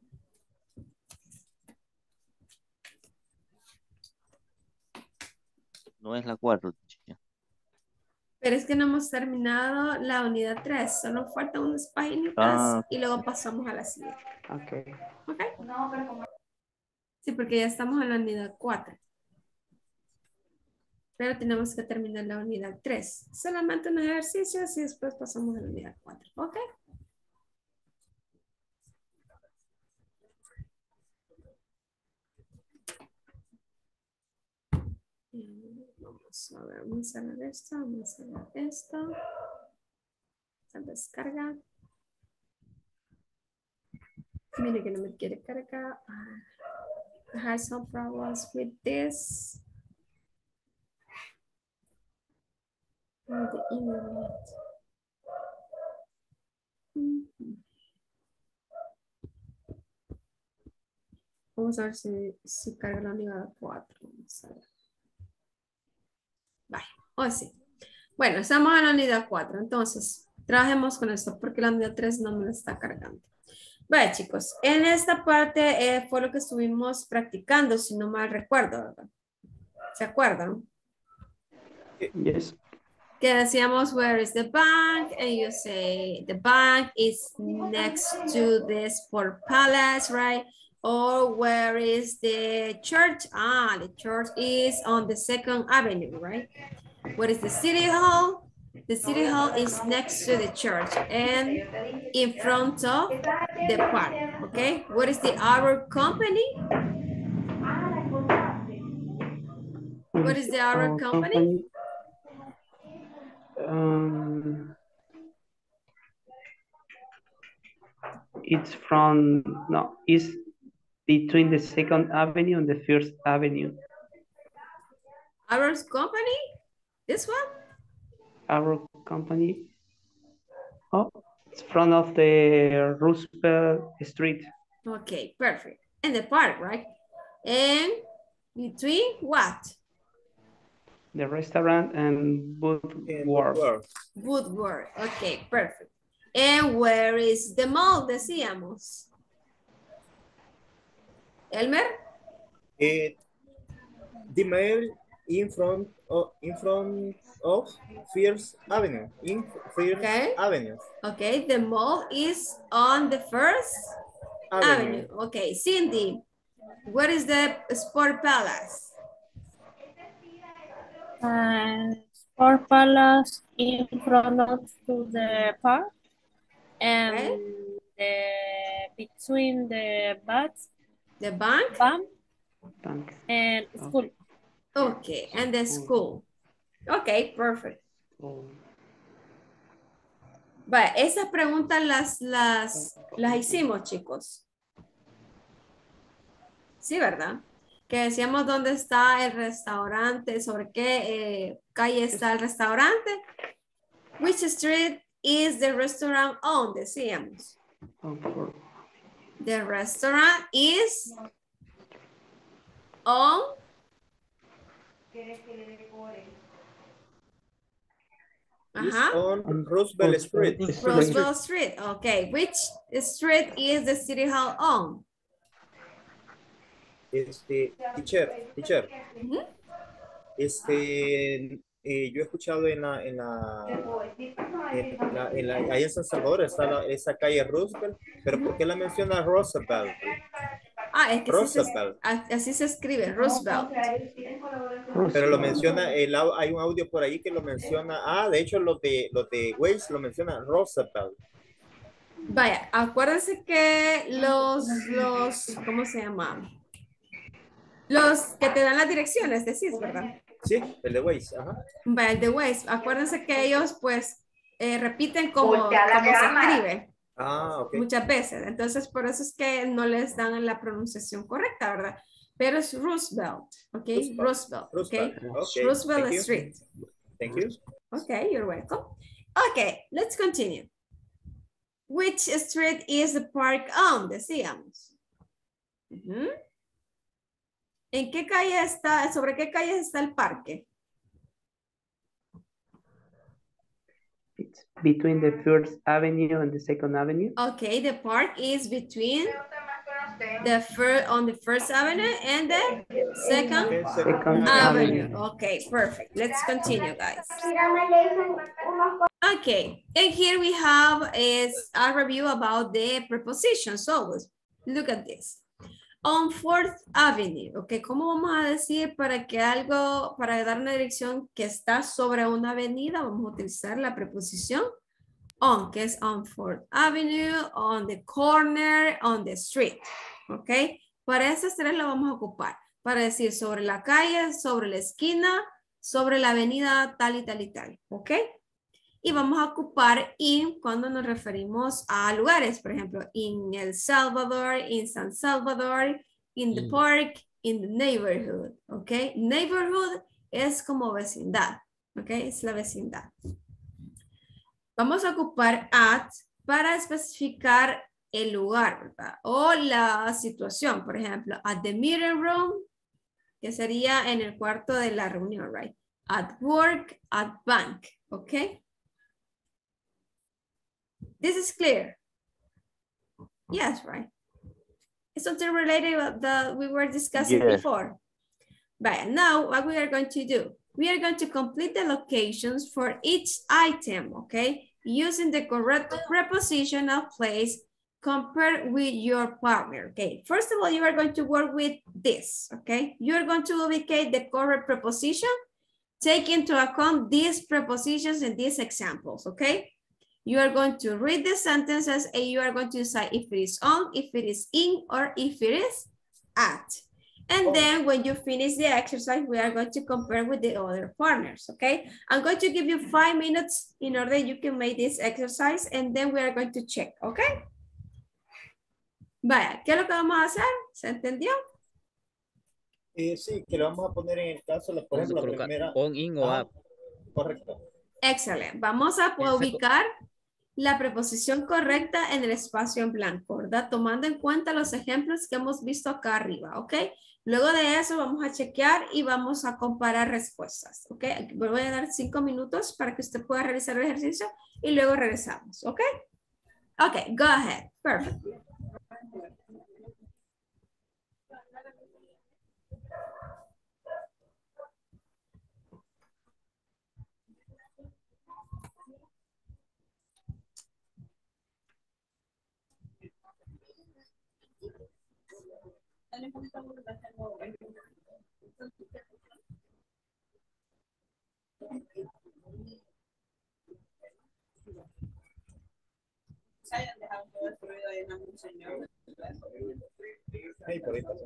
No es la cuatro. Pero es que no hemos terminado la unidad tres. Solo faltan unas páginas Ah, y luego pasamos a la siguiente. Okay. ¿Ok? Sí, porque ya estamos en la unidad cuatro. Pero tenemos que terminar la unidad tres. Solamente unos ejercicios y después pasamos a la unidad cuatro. ¿Ok? Vamos a ver, vamos a cerrar esto, vamos a cerrar esto. A descargar. Mire que no me quiere cargar. I had some problems with this. Oh, the email. Mm-hmm. Vamos a ver si, si carga la unidad cuatro. Vamos a ver. Vale, o sí. Bueno, estamos en la unidad cuatro. Entonces, trabajemos con esto porque la unidad tres no me lo está cargando. Vale, chicos, en esta parte eh, fue lo que estuvimos practicando, si no mal recuerdo, ¿verdad? ¿Se acuerdan? Yes. Que decíamos, where is the bank? And you say, the bank is next to the Sport Palace, right? Or where is the church? Ah, the church is on the Second Avenue, right? What is the City Hall? The City Hall is next to the church and in front of the park, okay? What is the our company? What is the our company? company? Um, it's from, no, it's between the Second Avenue and the First Avenue. Our company? This one? Our company. Oh, it's front of the Roosevelt Street. Okay, perfect. In the park, right? And between what? The restaurant and Woodward. Woodward. Okay, perfect. And where is the mall? Decíamos. Elmer? Eh, the mall in front of, in front of First Avenue. In First Okay. Avenue. Okay, the mall is on the First Avenue. Avenue. Okay, Cindy, where is the Sport Palace? Uh, Sport Palace in front of to the park and Okay. the, between the bats, The bank? bank Bank. and school. Okay, and the school. Okay, perfect. Oh. Vale, esas preguntas las, las, las hicimos, chicos. Sí, ¿verdad? Que decíamos dónde está el restaurante, sobre qué eh, calle está el restaurante. Which street is the restaurant on? Decíamos. The restaurant is on. It's Ajá. on Roosevelt Street. Roosevelt Street. Okay. Which street is the City Hall on? Este, teacher, teacher. Uh-huh. Este, eh, yo he escuchado en la, en la, en la, en la, ahí en San Salvador está la, esa calle Roosevelt, pero ¿por qué la menciona Roosevelt? Ah, es que así se, Roosevelt. así se escribe, Roosevelt. Pero lo menciona, el, hay un audio por ahí que lo menciona, ah, de hecho los de, los de Waze lo menciona Roosevelt. Vaya, acuérdense que los, los, ¿cómo se llama? Los que te dan las direcciones, decís, ¿verdad? Sí, el de Waze, ajá. Vaya, el de Waze, acuérdense que ellos, pues, eh, repiten como, como se escribe. Ah, ok. Muchas veces. Entonces, por eso es que no les dan la pronunciación correcta, ¿verdad? Pero es Roosevelt, ¿ok? Roosevelt, ¿ok? Roosevelt. Okay. Roosevelt Thank you. Street. Thank you. Okay, you're welcome. Okay, let's continue. Which street is the park on? Decíamos. Ujú. ¿En qué calle está, sobre qué calle está el parque? It's between the First Avenue and the Second Avenue. Okay, the park is between the first on the First Avenue and the Second Okay, second Second Avenue. Avenue. Okay, perfect. Let's continue, guys. Okay, and here we have is a review about the prepositions always. Look at this. On Fourth Avenue, ok, ¿cómo vamos a decir para que algo, para dar una dirección que está sobre una avenida, vamos a utilizar la preposición on, que es on Fourth Avenue, on the corner, on the street, ok. Para esas tres la vamos a ocupar, para decir sobre la calle, sobre la esquina, sobre la avenida tal y tal y tal, ok. Y vamos a ocupar in cuando nos referimos a lugares, por ejemplo, en El Salvador, en San Salvador, in the park, in the neighborhood, ¿ok? Neighborhood es como vecindad, ¿ok? Es la vecindad. Vamos a ocupar at para especificar el lugar, ¿verdad? O la situación, por ejemplo, at the meeting room, que sería en el cuarto de la reunión, right? At work, at bank, ¿ok? This is clear. Yes, right. It's something related that we were discussing Yes. before. But now what we are going to do, we are going to complete the locations for each item, okay? Using the correct preposition of place compared with your partner, okay? First of all, you are going to work with this, okay? You're going to ubicate the correct preposition, take into account these prepositions and these examples, okay? You are going to read the sentences and you are going to decide if it is on, if it is in, or if it is at. And then when you finish the exercise, we are going to compare with the other partners, okay? I'm going to give you five minutes in order you can make this exercise and then we are going to check, okay? Vaya, ¿qué es lo que vamos a hacer? ¿Se entendió? Eh, sí, que lo vamos a poner en el caso, la- por Vamos a ejemplo, la colocar primera. on, in o Ah, at. correcto. Excelente. Vamos a Esa co- ubicar la preposición correcta en el espacio en blanco, ¿verdad? Tomando en cuenta los ejemplos que hemos visto acá arriba, ¿ok? Luego de eso vamos a chequear y vamos a comparar respuestas, ¿ok? Voy a dar cinco minutos para que usted pueda realizar el ejercicio y luego regresamos, ¿ok? Ok, go ahead. Perfect. Ahí, por ahí pasa.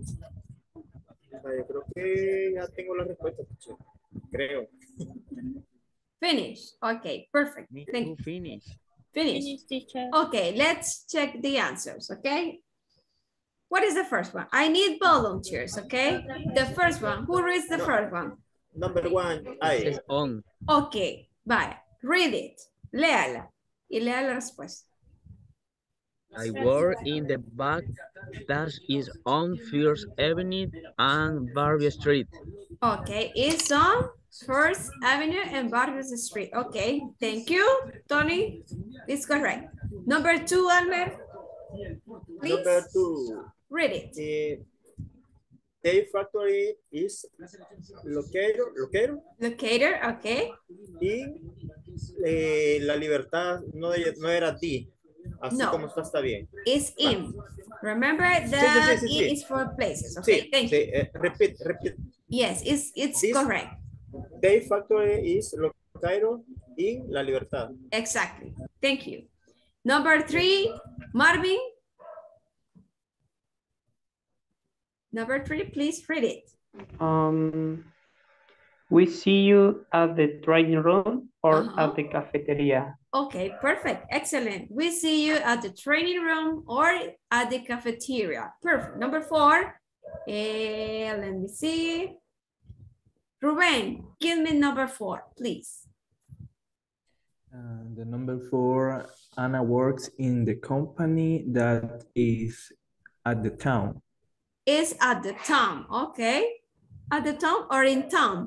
Yo creo que ya tengo la respuesta, teacher. Creo. Finish. Okay, perfect. Me Thank too, you. finish. Finish. Finish, teacher. Okay, let's check the answers, okay? What is the first one? I need volunteers, okay? The first one, who reads the No. first one? Number one, It I. says on. Ok, vaya, read it, léala y lea la respuesta. I work in the back that is on First Avenue and Barbie Street. Ok, it's on First Avenue and Barrios Street. Ok, thank you, Tony. It's correct. Number two, Albert. Please Number two. read it. Eh, their factory is located, located Locator, ok. y eh, la libertad no, no era D. Así No. como está, está bien. It's in. Remember sí, that sí, sí, it sí. is for places. Sí, Okay, thank sí, you. eh, repeat, repeat. Yes, it's, it's This- correct. Their factory is located in La Libertad. Exactly. Thank you. Number three, Marvin. Number three, please read it. Um, we see you at the training room or Uh-huh. at the cafeteria. Okay, perfect. Excellent. We see you at the training room or at the cafeteria. Perfect. Number four, eh, let me see. Ruben, give me number four, please. Uh, the number four, Anna works in the company that is at the town. Is at the town, okay? At the town or in town?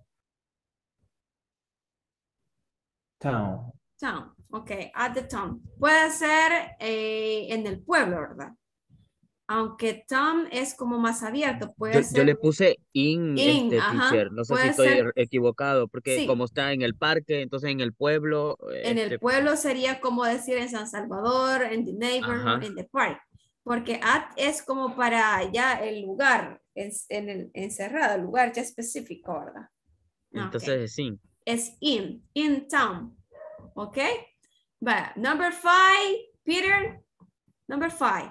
Town. Town, ok, at the town. Puede ser eh, en el pueblo, ¿verdad? Aunque town es como más abierto, puede Yo, ser... yo le puse in, In, este ajá, teacher. No sé si puede estoy ser- equivocado, porque Sí. como está en el parque, entonces en el pueblo. En este, el pueblo sería como decir en San Salvador, en the neighborhood, Ajá. en the park. Porque at es como para ya el lugar, es en el encerrado, el lugar ya específico, ¿verdad? Entonces Ok. es sin. Es in, in town. ¿Ok? But number five, Peter, number five.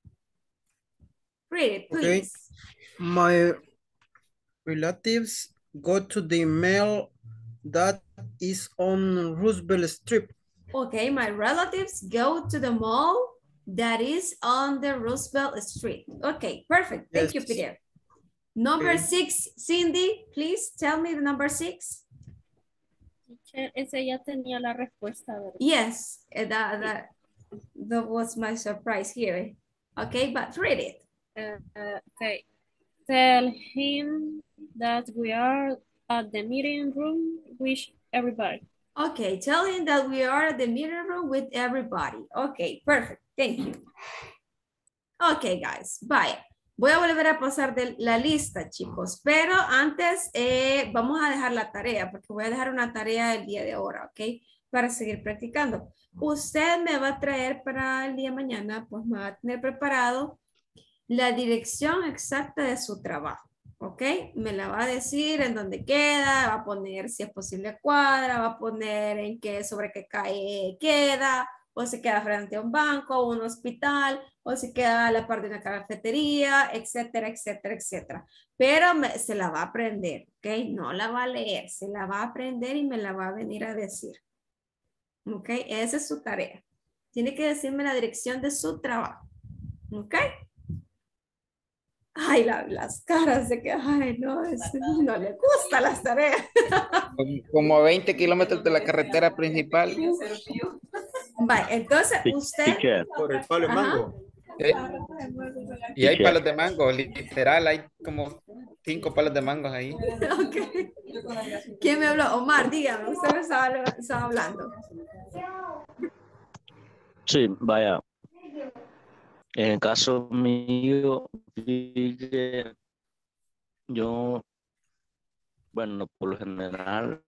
Read it, Okay. please. My relatives go to the mall that is on Roosevelt Street. Okay, my relatives go to the mall that is on the Roosevelt Street. Okay, perfect. Thank you, Yes. Peter. Number Okay. six, Cindy, please tell me the number six. Teacher, ese ya tenía la respuesta, ¿verdad? Yes, eh, that, that, that was my surprise here. Okay, but read it. Uh, uh, okay. Tell him that we are at the meeting room with everybody. Okay, tell him that we are at the meeting room with everybody. Okay, perfect. Thank you. Okay, guys, bye. Voy a volver a pasar de la lista, chicos, pero antes eh, vamos a dejar la tarea, porque voy a dejar una tarea el día de ahora, ¿ok? Para seguir practicando. Usted me va a traer para el día de mañana, pues me va a tener preparado la dirección exacta de su trabajo, ¿ok? Me la va a decir en dónde queda, va a poner si es posible cuadra, va a poner en qué, sobre qué calle queda, o se queda frente a un banco, o un hospital, o se queda a la parte de una cafetería, etcétera, etcétera, etcétera. Pero me, se la va a aprender, ¿ok? No la va a leer, se la va a aprender y me la va a venir a decir. ¿Ok? Esa es su tarea. Tiene que decirme la dirección de su trabajo. ¿Ok? Ay, la- las caras de que, ay, no, es- no le gustan las tareas. Como- Como a veinte kilómetros de la carretera principal. Vale, entonces usted... Teacher, Por el palo de Ajá. mango. Eh, Y hay Teacher. palos de mango, literal, hay como cinco palos de mango ahí. Ok. ¿Quién me habló? Omar, dígame, usted me estaba, estaba hablando. sí, vaya. En el caso mío, vi que yo, bueno, por lo general,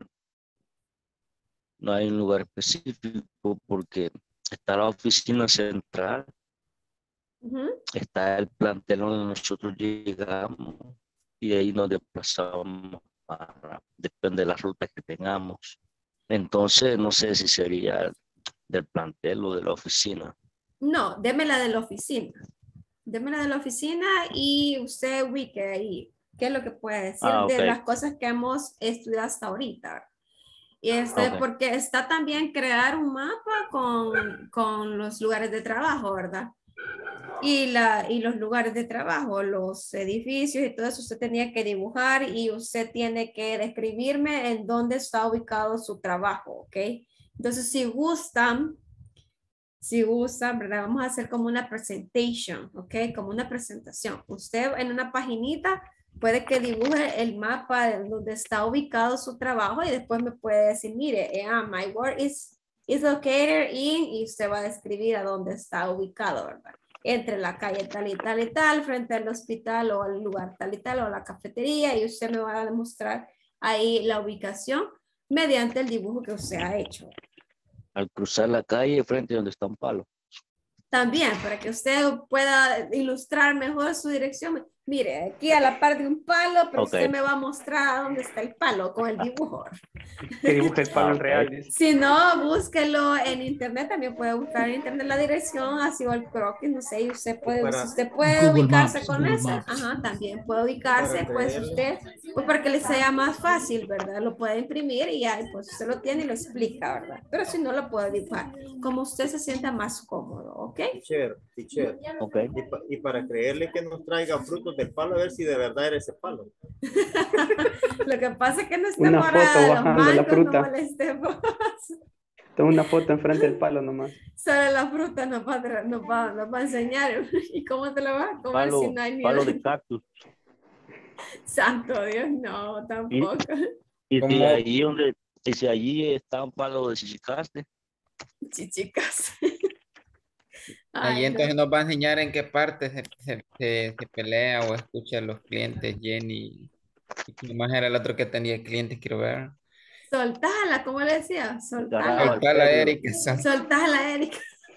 no hay un lugar específico porque está la oficina central, Ujú. está el plantel donde nosotros llegamos y ahí nos desplazamos para, depende de las rutas que tengamos. Entonces, no sé si sería del plantel o de la oficina. No, deme la de la oficina. démela de la oficina y usted ubique ahí. ¿Qué es lo que puede decir Ah, de ok. las cosas que hemos estudiado hasta ahorita? Y este, Ok. porque está también crear un mapa con, con los lugares de trabajo, ¿verdad? Y, la, y los lugares de trabajo, los edificios y todo eso, usted tenía que dibujar y usted tiene que describirme en dónde está ubicado su trabajo, ¿ok? Entonces, si gustan, si gustan, ¿verdad? Vamos a hacer como una presentation, ¿ok? Como una presentación. Usted en una paginita puede que dibuje el mapa de donde está ubicado su trabajo y después me puede decir, mire, yeah, my work is, is located in, y usted va a describir a dónde está ubicado, ¿verdad? Entre la calle tal y tal y tal, frente al hospital o al lugar tal y tal o a la cafetería, y usted me va a demostrar ahí la ubicación mediante el dibujo que usted ha hecho. Al cruzar la calle frente a donde está un palo. También, para que usted pueda ilustrar mejor su dirección. Mire, aquí a la par de un palo, pero Ok. usted me va a mostrar dónde está el palo con el dibujo. Que dibuje el palo Ah, en ok. real. Dice. Si no, búsquelo en internet, también puede buscar en internet la dirección, así o el croquis, no sé, y usted puede, Para- si usted puede Google ubicarse Maps, con Google esa, Maps. ajá, también puede ubicarse, Para pues creerle. usted, pues para que le sea más fácil, ¿verdad? Lo puede imprimir y ya, pues usted lo tiene y lo explica, ¿verdad? Pero si no, lo puede dibujar, como usted se sienta más cómodo, ¿ok? Teacher, teacher. Ok. Y, pa- y para creerle que nos traiga frutos del palo, a ver si de verdad era ese palo. Lo que pasa es que no esté Una morada foto de los bajando la mangos, no fruta. molestemos. Toma una foto enfrente del palo nomás. Solo la fruta nos va, a tra- nos va, nos va a enseñar. ¿Y cómo te la vas a comer si Palo, no hay ni palo de el- cactus. Santo Dios, no, Y, tampoco. y si Como, allí donde, y si allí está un palo de chichicaste, Chichicas. ahí Ay, no. entonces nos va a enseñar en qué parte se, se, se- se pelea o escucha a los clientes, Jenny. Y quién más era el otro que tenía clientes, quiero ver. Soltala, ¿cómo le decía? agarraba el Soltala. Soltala, perro. Erika. sol- Soltala, Erika.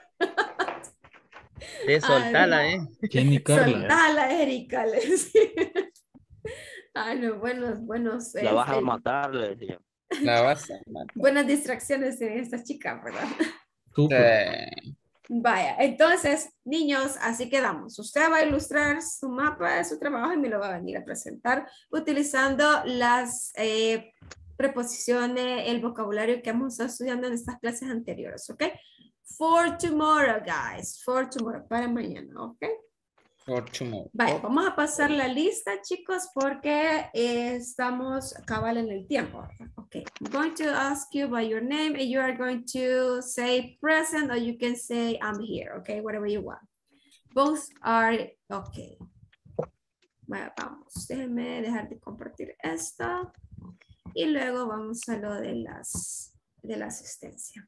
De Ay, soltala, ¿eh? Jenny Carla. soltala, Erika. Le decía. Ay, no, buenos, buenos, La vas a este, matar, le decía. La vas a matar. buenas distracciones tienen estas chicas, ¿verdad? Súper. Sí. Vaya, entonces, niños, así quedamos. Usted va a ilustrar su mapa de su trabajo y me lo va a venir a presentar utilizando las eh, preposiciones, el vocabulario que hemos estado estudiando en estas clases anteriores, ¿ok? For tomorrow, guys. For tomorrow, para mañana, ¿ok? For tomorrow. Vaya, vamos a pasar la lista, chicos, porque eh, estamos cabal en el tiempo. Ok, I'm going to ask you by your name and you are going to say present or you can say I'm here, okay, whatever you want. Both are okay. Bueno, vamos, déjenme dejar de compartir esto y luego vamos a lo de las de la asistencia.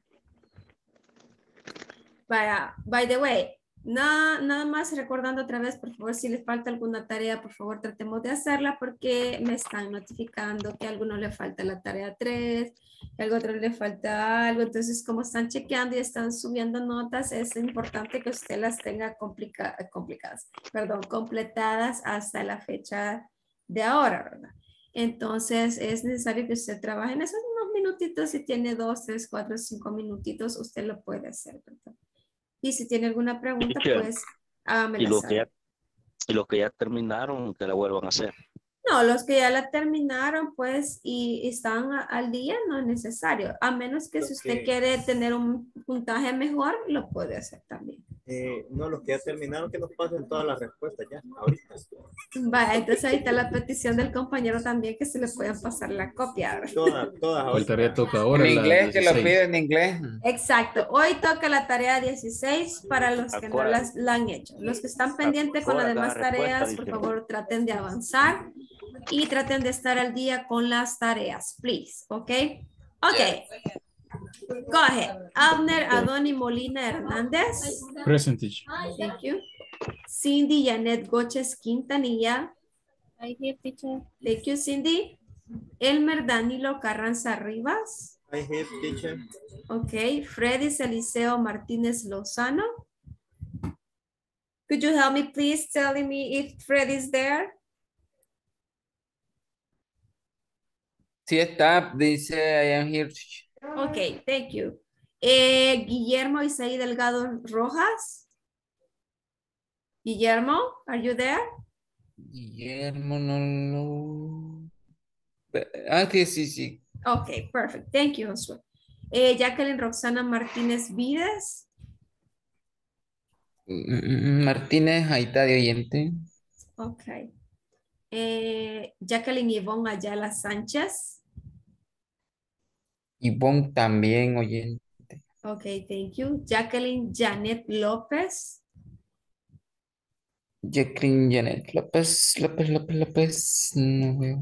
Vaya, by the way, nada, nada más recordando otra vez, por favor, si les falta alguna tarea, por favor, tratemos de hacerla porque me están notificando que a alguno le falta la tarea tres, que a algo otro le falta algo. Entonces, como están chequeando y están subiendo notas, es importante que usted las tenga complica complicadas, perdón, completadas hasta la fecha de ahora, ¿verdad? Entonces, es necesario que usted trabaje en esos unos minutitos. Si tiene dos, tres, cuatro, cinco minutitos, usted lo puede hacer, ¿verdad? Y si tiene alguna pregunta, Teacher, pues hágamela Y los que saber. ya, y los que ya terminaron, que la vuelvan a hacer. No, los que ya la terminaron, pues, y están a- al día, no es necesario. A menos que si usted Ok. quiere tener un puntaje mejor, lo puede hacer también. Eh, no, los que ya terminaron, que nos pasen todas las respuestas ya, ahorita. Vaya, entonces ahí está la petición del compañero también, que se le puedan pasar la copia. ¿verdad? Todas, todas ¿Cuál ahorita. tarea toca ahora? En La inglés, que lo dieciséis. pide en inglés. Exacto. Hoy toca la tarea dieciséis para los que no Ahora- las, la han hecho. Los que están pendientes con las ahora demás cada respuesta tareas, por dice- favor, traten de avanzar y traten de estar al día con las tareas, please. ¿Ok? Ok. Go ahead. Abner Adoni Molina Hernández. Present teacher. Thank you. Cindy Janet Goches Quintanilla. I hear, teacher. Thank you, Cindy. Elmer Danilo Carranza Rivas. I have teacher. Ok. Freddy Eliseo Martínez Lozano. Could you help me, please, telling me if Freddy's there? Sí está, dice I am here. Ok, thank you. Eh, Guillermo Isaí Delgado Rojas. Guillermo, are you there? Guillermo, no, no. Ah, sí, sí, sí. Okay, perfect. Thank you, Josué. Eh, Jacqueline Roxana Martínez Vides. Mm, Martínez, ahí está de oyente. Okay. Eh, Jacqueline Yvonne Ayala Sánchez. Ivonne también oyente. Okay, thank you. Jacqueline Janet López. Jacqueline Janet López, López, López, López. No veo.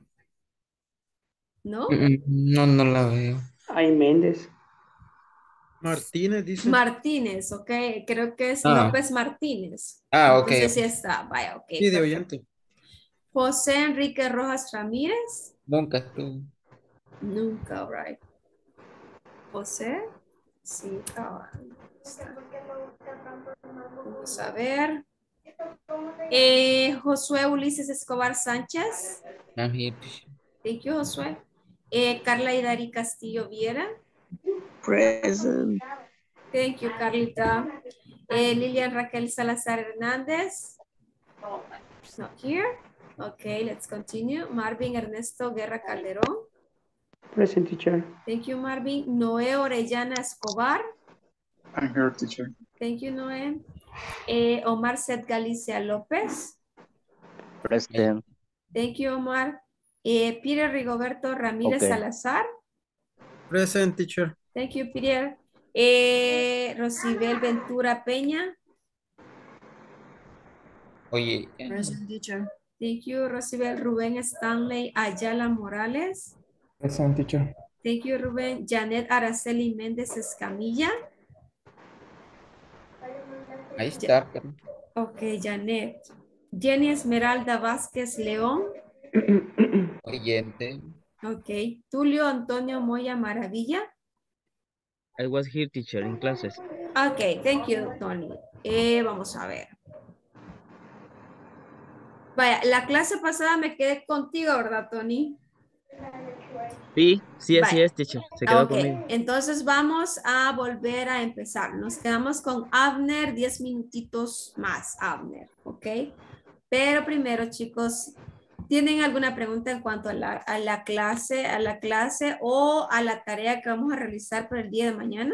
¿No? Mm, No, no la veo. Ay, Méndez. Martínez dice. Martínez, ok. Creo que es Ah. López Martínez. Ah, ok. Entonces sí está. Vaya, ok. Sí, de perfecto. oyente. José Enrique Rojas Ramírez. Nunca estuvo. Nunca, right. José. Sí, ah, está. Vamos a ver. Eh, Josué Ulises Escobar Sánchez. I'm here. Thank you, Josué. Eh, Carla Idari Castillo Viera. Present. Thank you, Carlita. Eh, Lilian Raquel Salazar Hernández. It's not here. Okay, let's continue. Marvin Ernesto Guerra Calderón. Present, teacher. Thank you, Marvin. Noé Orellana Escobar. I'm here, teacher. Thank you, Noé. Eh, Omar Set Galicia López. Present. Thank you, Omar. Eh, Peter Rigoberto Ramírez Okay. Salazar. Present, teacher. Thank you, Peter. Eh, Rosibel Ventura Peña. Oye, Present, teacher. Thank you, Rosibel. Rubén Stanley Ayala Morales. Present, teacher. Thank you, Rubén. Janet Araceli Méndez Escamilla. ahí está. pero- Ok, Janet. Jenny Esmeralda Vázquez León. Oyente. Ok. Tulio Antonio Moya Maravilla. I was here, teacher, in classes. Ok, thank you, Tony. Eh, vamos a ver. Vaya, la clase pasada me quedé contigo, ¿verdad, Tony? Sí, sí, así Vaya. es, teacher. Se quedó Ok, conmigo. entonces vamos a volver a empezar. Nos quedamos con Abner, diez minutitos más, Abner, ¿ok? Pero primero, chicos, ¿tienen alguna pregunta en cuanto a la, a la clase, a la clase o a la tarea que vamos a realizar para el día de mañana?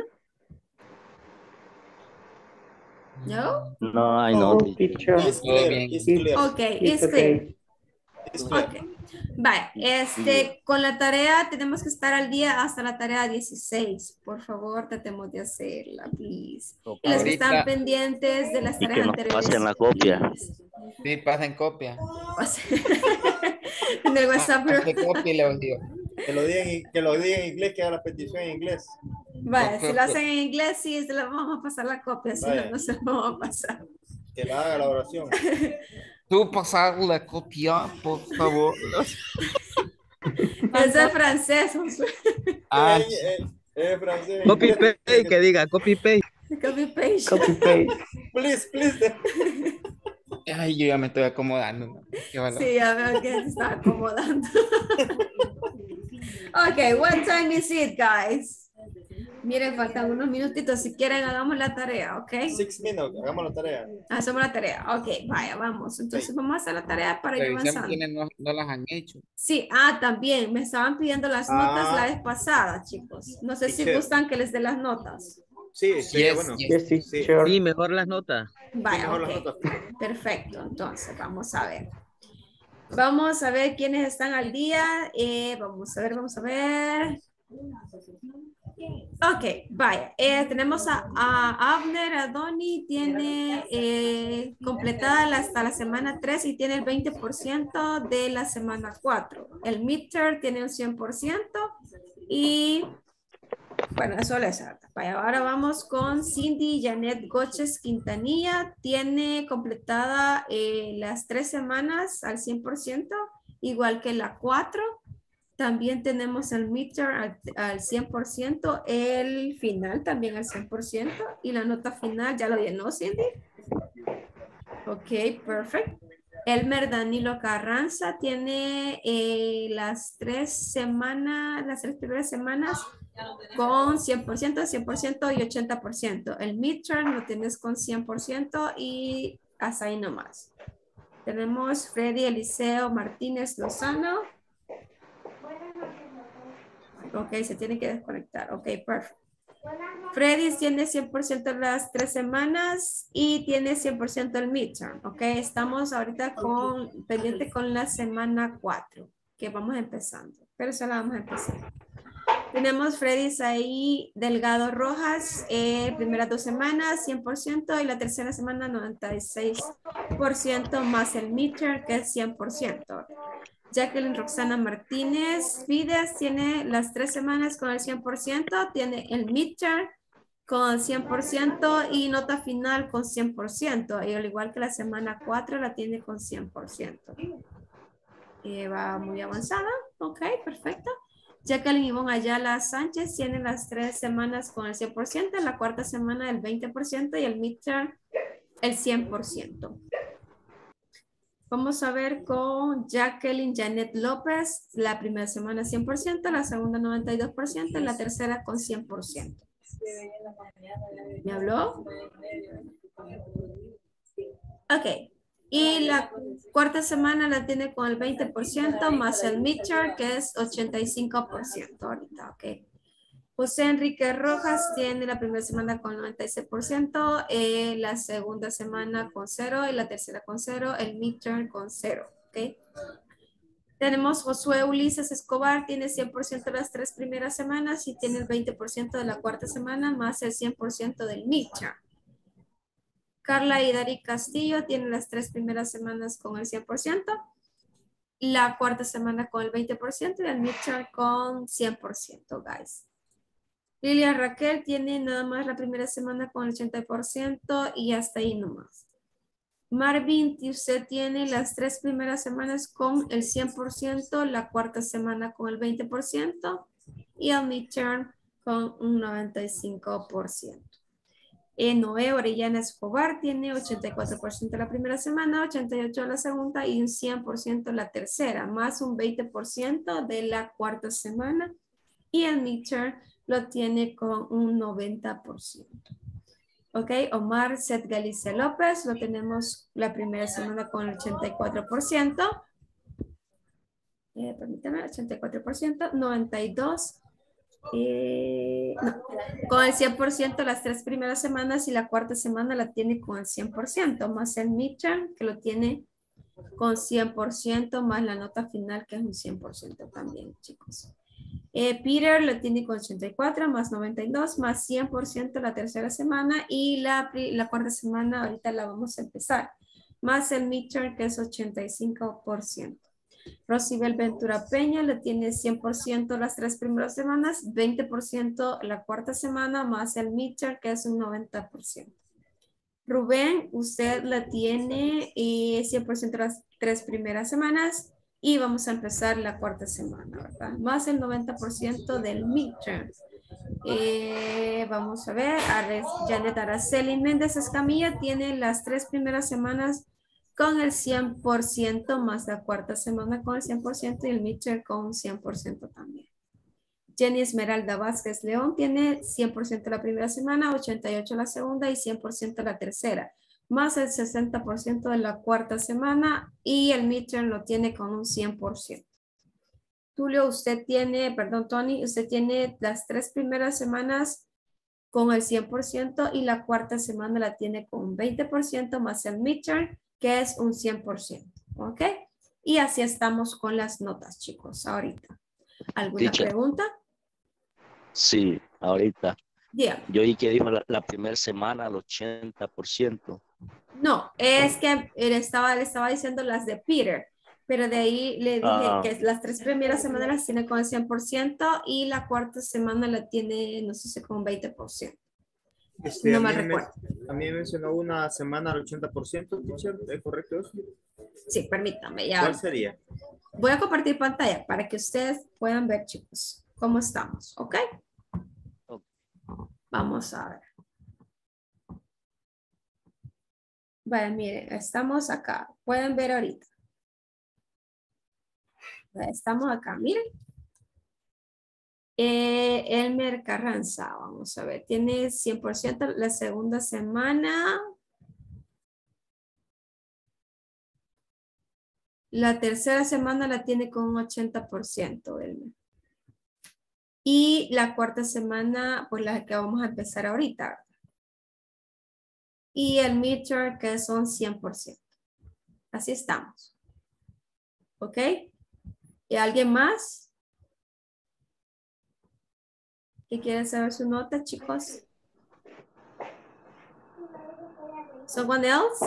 ¿No? No, I No, know. teacher. It's Todo clear. bien. It's clear. Ok, It's it's clear. okay. It's clear. Ok. Vale, este, con la tarea tenemos que estar al día hasta la tarea dieciséis. Por favor, tratemos de hacerla, please. Y los que están Ahorita- pendientes de las Y que tareas nos anteriores. pasen la copia. please. Sí, pasen copia. En el WhatsApp. Ah, hace copia y le envío. Que lo digan, en- que lo digan en inglés, que haga la petición en inglés. Vale, si lo hacen en inglés, sí, se lo vamos a pasar la copia. Si no, Vaya. no se lo vamos a pasar. Que la haga la oración. Tú pasar la copia, por favor. Ese es francés. Josué. Ah, Eh, eh, eh, francés. Copy paste, que diga, copy paste. Copy paste. Copy paste. Please, please. ay, yo ya me estoy acomodando. ¿no? Qué valor. Sí, ya veo que se está acomodando. Ok, what time is it, guys? Miren, faltan unos minutitos. Si quieren, hagamos la tarea, ¿ok? Six minutes. Hagamos la tarea. Hacemos la tarea. Ok, vaya, vamos. Entonces vamos a hacer la tarea para ir Revisemos avanzando. quiénes no, no las han hecho. Sí, ah, también. Me estaban pidiendo las notas Ah. la vez pasada, chicos. No sé si Teacher. gustan que les dé las notas. Sí, sería Yes, bueno. yes. Yes, Sí. teacher. Sí, mejor las notas. Vaya, mejor ok. las notas. Perfecto. Entonces, vamos a ver. Vamos a ver quiénes están al día. Eh, vamos a ver, vamos a ver. Ok, vaya. Eh, tenemos a, a Abner, a Donny, tiene eh, completada la- hasta la semana tres y tiene el veinte por ciento de la semana cuatro. El midterm tiene un cien por ciento y bueno, eso les harta. Vaya, ahora vamos con Cindy Janet Goches Quintanilla. Tiene completada eh, las tres semanas al cien por ciento, igual que la cuatro. También tenemos el midterm al, al cien por ciento, el final también al cien por ciento y la nota final ya lo llenó Cindy. Ok, perfecto. Elmer Danilo Carranza tiene eh, las tres semanas, las tres primeras semanas con cien por ciento, cien por ciento y ochenta por ciento. El midterm lo tienes con cien por ciento y hasta ahí nomás. Tenemos Freddy Eliseo Martínez Lozano. Ok, se tiene que desconectar. Ok, perfecto. Freddy tiene cien por ciento las tres semanas y tiene cien por ciento el midterm. Ok, estamos ahorita con, pendiente con la semana cuatro, que vamos empezando. Pero eso la vamos a empezar. Tenemos Freddy ahí Delgado Rojas, eh, primeras dos semanas, cien por ciento, y la tercera semana, noventa y seis por ciento más el midterm, que es cien por ciento. Jacqueline Roxana Martínez Vides tiene las tres semanas con el cien por ciento, tiene el midterm con el cien por ciento y nota final con cien por ciento, y al igual que la semana cuatro la tiene con cien por ciento. Eh, va muy avanzada, ok, perfecto. Jacqueline Ivonne Ayala Sánchez tiene las tres semanas con el cien por ciento, la cuarta semana el veinte por ciento y el midterm el cien por ciento. Vamos a ver con Jacqueline Janet López, la primera semana cien por ciento, la segunda noventa y dos por ciento y la tercera con cien por ciento. ¿Me habló? Ok. Y la cuarta semana la tiene con el veinte por ciento más el midterm, que es ochenta y cinco por ciento ahorita, ok. José Enrique Rojas tiene la primera semana con noventa y seis por ciento, eh, la segunda semana con cero y la tercera con cero, el midterm con cero, ok. Tenemos Josué Ulises Escobar, tiene cien por ciento las tres primeras semanas y tiene el veinte por ciento de la cuarta semana más el cien por ciento del midterm. Carla Hidari Castillo tiene las tres primeras semanas con el cien por ciento, la cuarta semana con el veinte por ciento y el midterm con cien por ciento, guys. Lilia Raquel tiene nada más la primera semana con el ochenta por ciento y hasta ahí nomás. Marvin, usted tiene las tres primeras semanas con el cien por ciento, la cuarta semana con el veinte por ciento y el midterm con un noventa y cinco por ciento. En Noé Orellana Escobar tiene ochenta y cuatro por ciento la primera semana, ochenta y ocho por ciento la segunda y un cien por ciento la tercera, más un veinte por ciento de la cuarta semana y el midterm lo tiene con un noventa por ciento. Ok, Omar Seth Galicia López lo tenemos la primera semana con el ochenta y cuatro por ciento. Eh, permítame, ochenta y cuatro por ciento, noventa y dos por ciento. Eh, no, con el cien por ciento las tres primeras semanas y la cuarta semana la tiene con el cien por ciento, más el midterm que lo tiene con cien por ciento, más la nota final que es un cien por ciento también, chicos. Eh, Peter lo tiene con ochenta y cuatro, más noventa y dos, más cien por ciento la tercera semana y la, la cuarta semana ahorita la vamos a empezar, más el midterm que es ochenta y cinco por ciento. Rosibel Ventura Peña le tiene cien por ciento las tres primeras semanas, veinte por ciento la cuarta semana, más el midterm que es un noventa por ciento. Rubén, usted la tiene eh, cien por ciento las tres primeras semanas y vamos a empezar la cuarta semana, ¿verdad? Más el noventa por ciento del midterm. Eh, vamos a ver, Janet Araceli Méndez Escamilla tiene las tres primeras semanas con el cien por ciento más la cuarta semana con el cien por ciento y el midterm con un cien por ciento también. Jenny Esmeralda Vázquez León tiene cien por ciento la primera semana, ochenta y ocho por ciento la segunda y cien por ciento la tercera, más el sesenta por ciento de la cuarta semana y el midterm lo tiene con un cien por ciento. Tulio, usted tiene, perdón Tony, usted tiene las tres primeras semanas con el cien por ciento y la cuarta semana la tiene con un veinte por ciento más el midterm que es un cien por ciento, ¿ok? Y así estamos con las notas, chicos, ahorita. ¿Alguna Teacher. pregunta? Sí, ahorita. Dígame. Yo oí que dijo la, la primera semana al ochenta por ciento. No, es que él estaba, le estaba diciendo las de Peter, pero de ahí le dije Ah. que las tres primeras semanas las tiene con el cien por ciento y la cuarta semana la tiene, no sé si con veinte por ciento. Este, No a, me mí me, recuerdo. a mí me mencionó una semana al ochenta por ciento, teacher, ¿es correcto eso? Sí, permítame. Ya. ¿Cuál sería? Voy a compartir pantalla para que ustedes puedan ver, chicos, cómo estamos, ¿ok? Vamos a ver. Vale, miren, estamos acá. Pueden ver ahorita. Estamos acá, miren. Eh, Elmer Carranza, vamos a ver, tiene cien por ciento la segunda semana. La tercera semana la tiene con un ochenta por ciento, Elmer. Y la cuarta semana, pues la que vamos a empezar ahorita. Y el midterm, que son cien por ciento. Así estamos. ¿Ok? ¿Y alguien más? ¿Que quiere saber su nota, chicos? Someone else?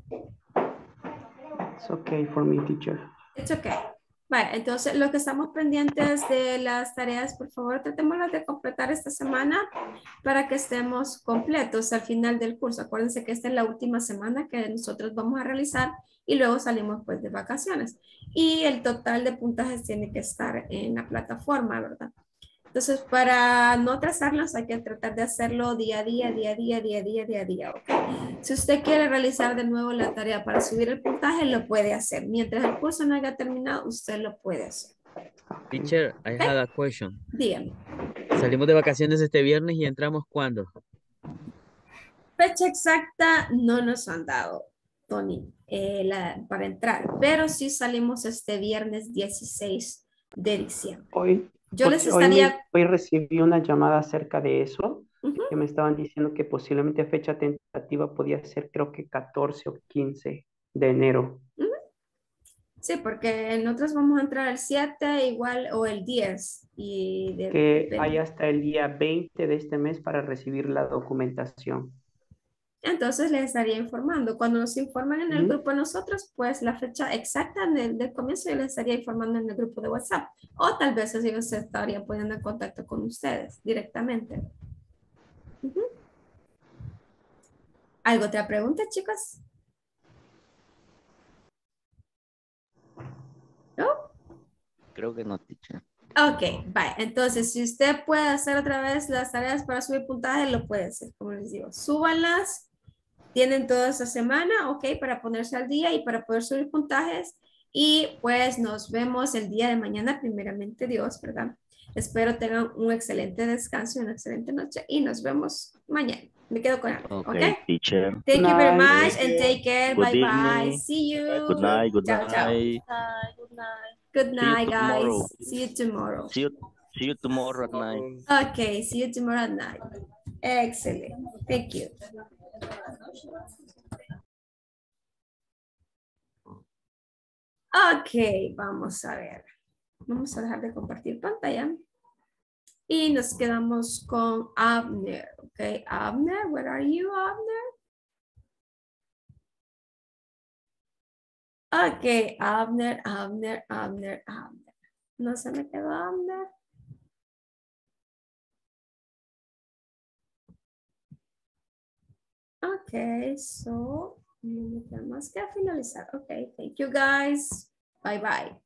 It's okay for me, teacher. It's okay. Vale, entonces lo que estamos pendientes de las tareas, por favor, tratémoslas de completar esta semana para que estemos completos al final del curso. Acuérdense que esta es la última semana que nosotros vamos a realizar y luego salimos pues de vacaciones. Y el total de puntajes tiene que estar en la plataforma, ¿verdad? Entonces, para no atrasarnos, hay que tratar de hacerlo día a día, día a día, día a día, día a día, ¿ok? Si usted quiere realizar de nuevo la tarea para subir el puntaje, lo puede hacer. Mientras el curso no haya terminado, usted lo puede hacer. Teacher, I had a question. Dígame. Salimos de vacaciones este viernes y entramos ¿cuándo? Fecha exacta no nos han dado, Tony, eh, la, para entrar, pero sí salimos este viernes dieciséis de diciembre. Hoy, Yo les hoy, estaría... me- hoy recibí una llamada acerca de eso, uh-huh. que me estaban diciendo que posiblemente fecha tentativa podía ser creo que catorce o quince de enero. Uh-huh. Sí, porque nosotros vamos a entrar el siete igual o el diez. Y de, que depende. hay hasta el día veinte de este mes para recibir la documentación. Entonces les estaría informando. Cuando nos informan en el Uh-huh. grupo nosotros, pues la fecha exacta del, del comienzo yo les estaría informando en el grupo de WhatsApp. O tal vez así se estaría poniendo en contacto con ustedes directamente. Uh-huh. ¿Algo otra pregunta, chicos? ¿No? Creo que no, teacher. Ok, bye. Entonces, si usted puede hacer otra vez las tareas para subir puntaje, lo puede hacer, como les digo. Súbanlas. Tienen toda esa semana, ok, para ponerse al día y para poder subir puntajes. Y pues nos vemos el día de mañana, primeramente Dios, ¿verdad? Espero tengan un excelente descanso y una excelente noche. Y nos vemos mañana. Me quedo con algo, ok? Okay, teacher. Thank you very Night. much and take care. Good Bye bye. evening. See you. Good night. Good Ciao, ciao. night. Bye, good night. Good See you night, tomorrow. guys. See you tomorrow. See you. See you tomorrow at night. Okay, see you tomorrow at night. Excellent. Thank you. Ok, vamos a ver. Vamos a dejar de compartir pantalla. Y nos quedamos con Abner. Ok, Abner, where are you, Abner? Ok, Abner, Abner, Abner, Abner. ¿No se me quedó Abner? Ok, so, no me queda más que finalizar. Ok, thank you guys. Bye bye.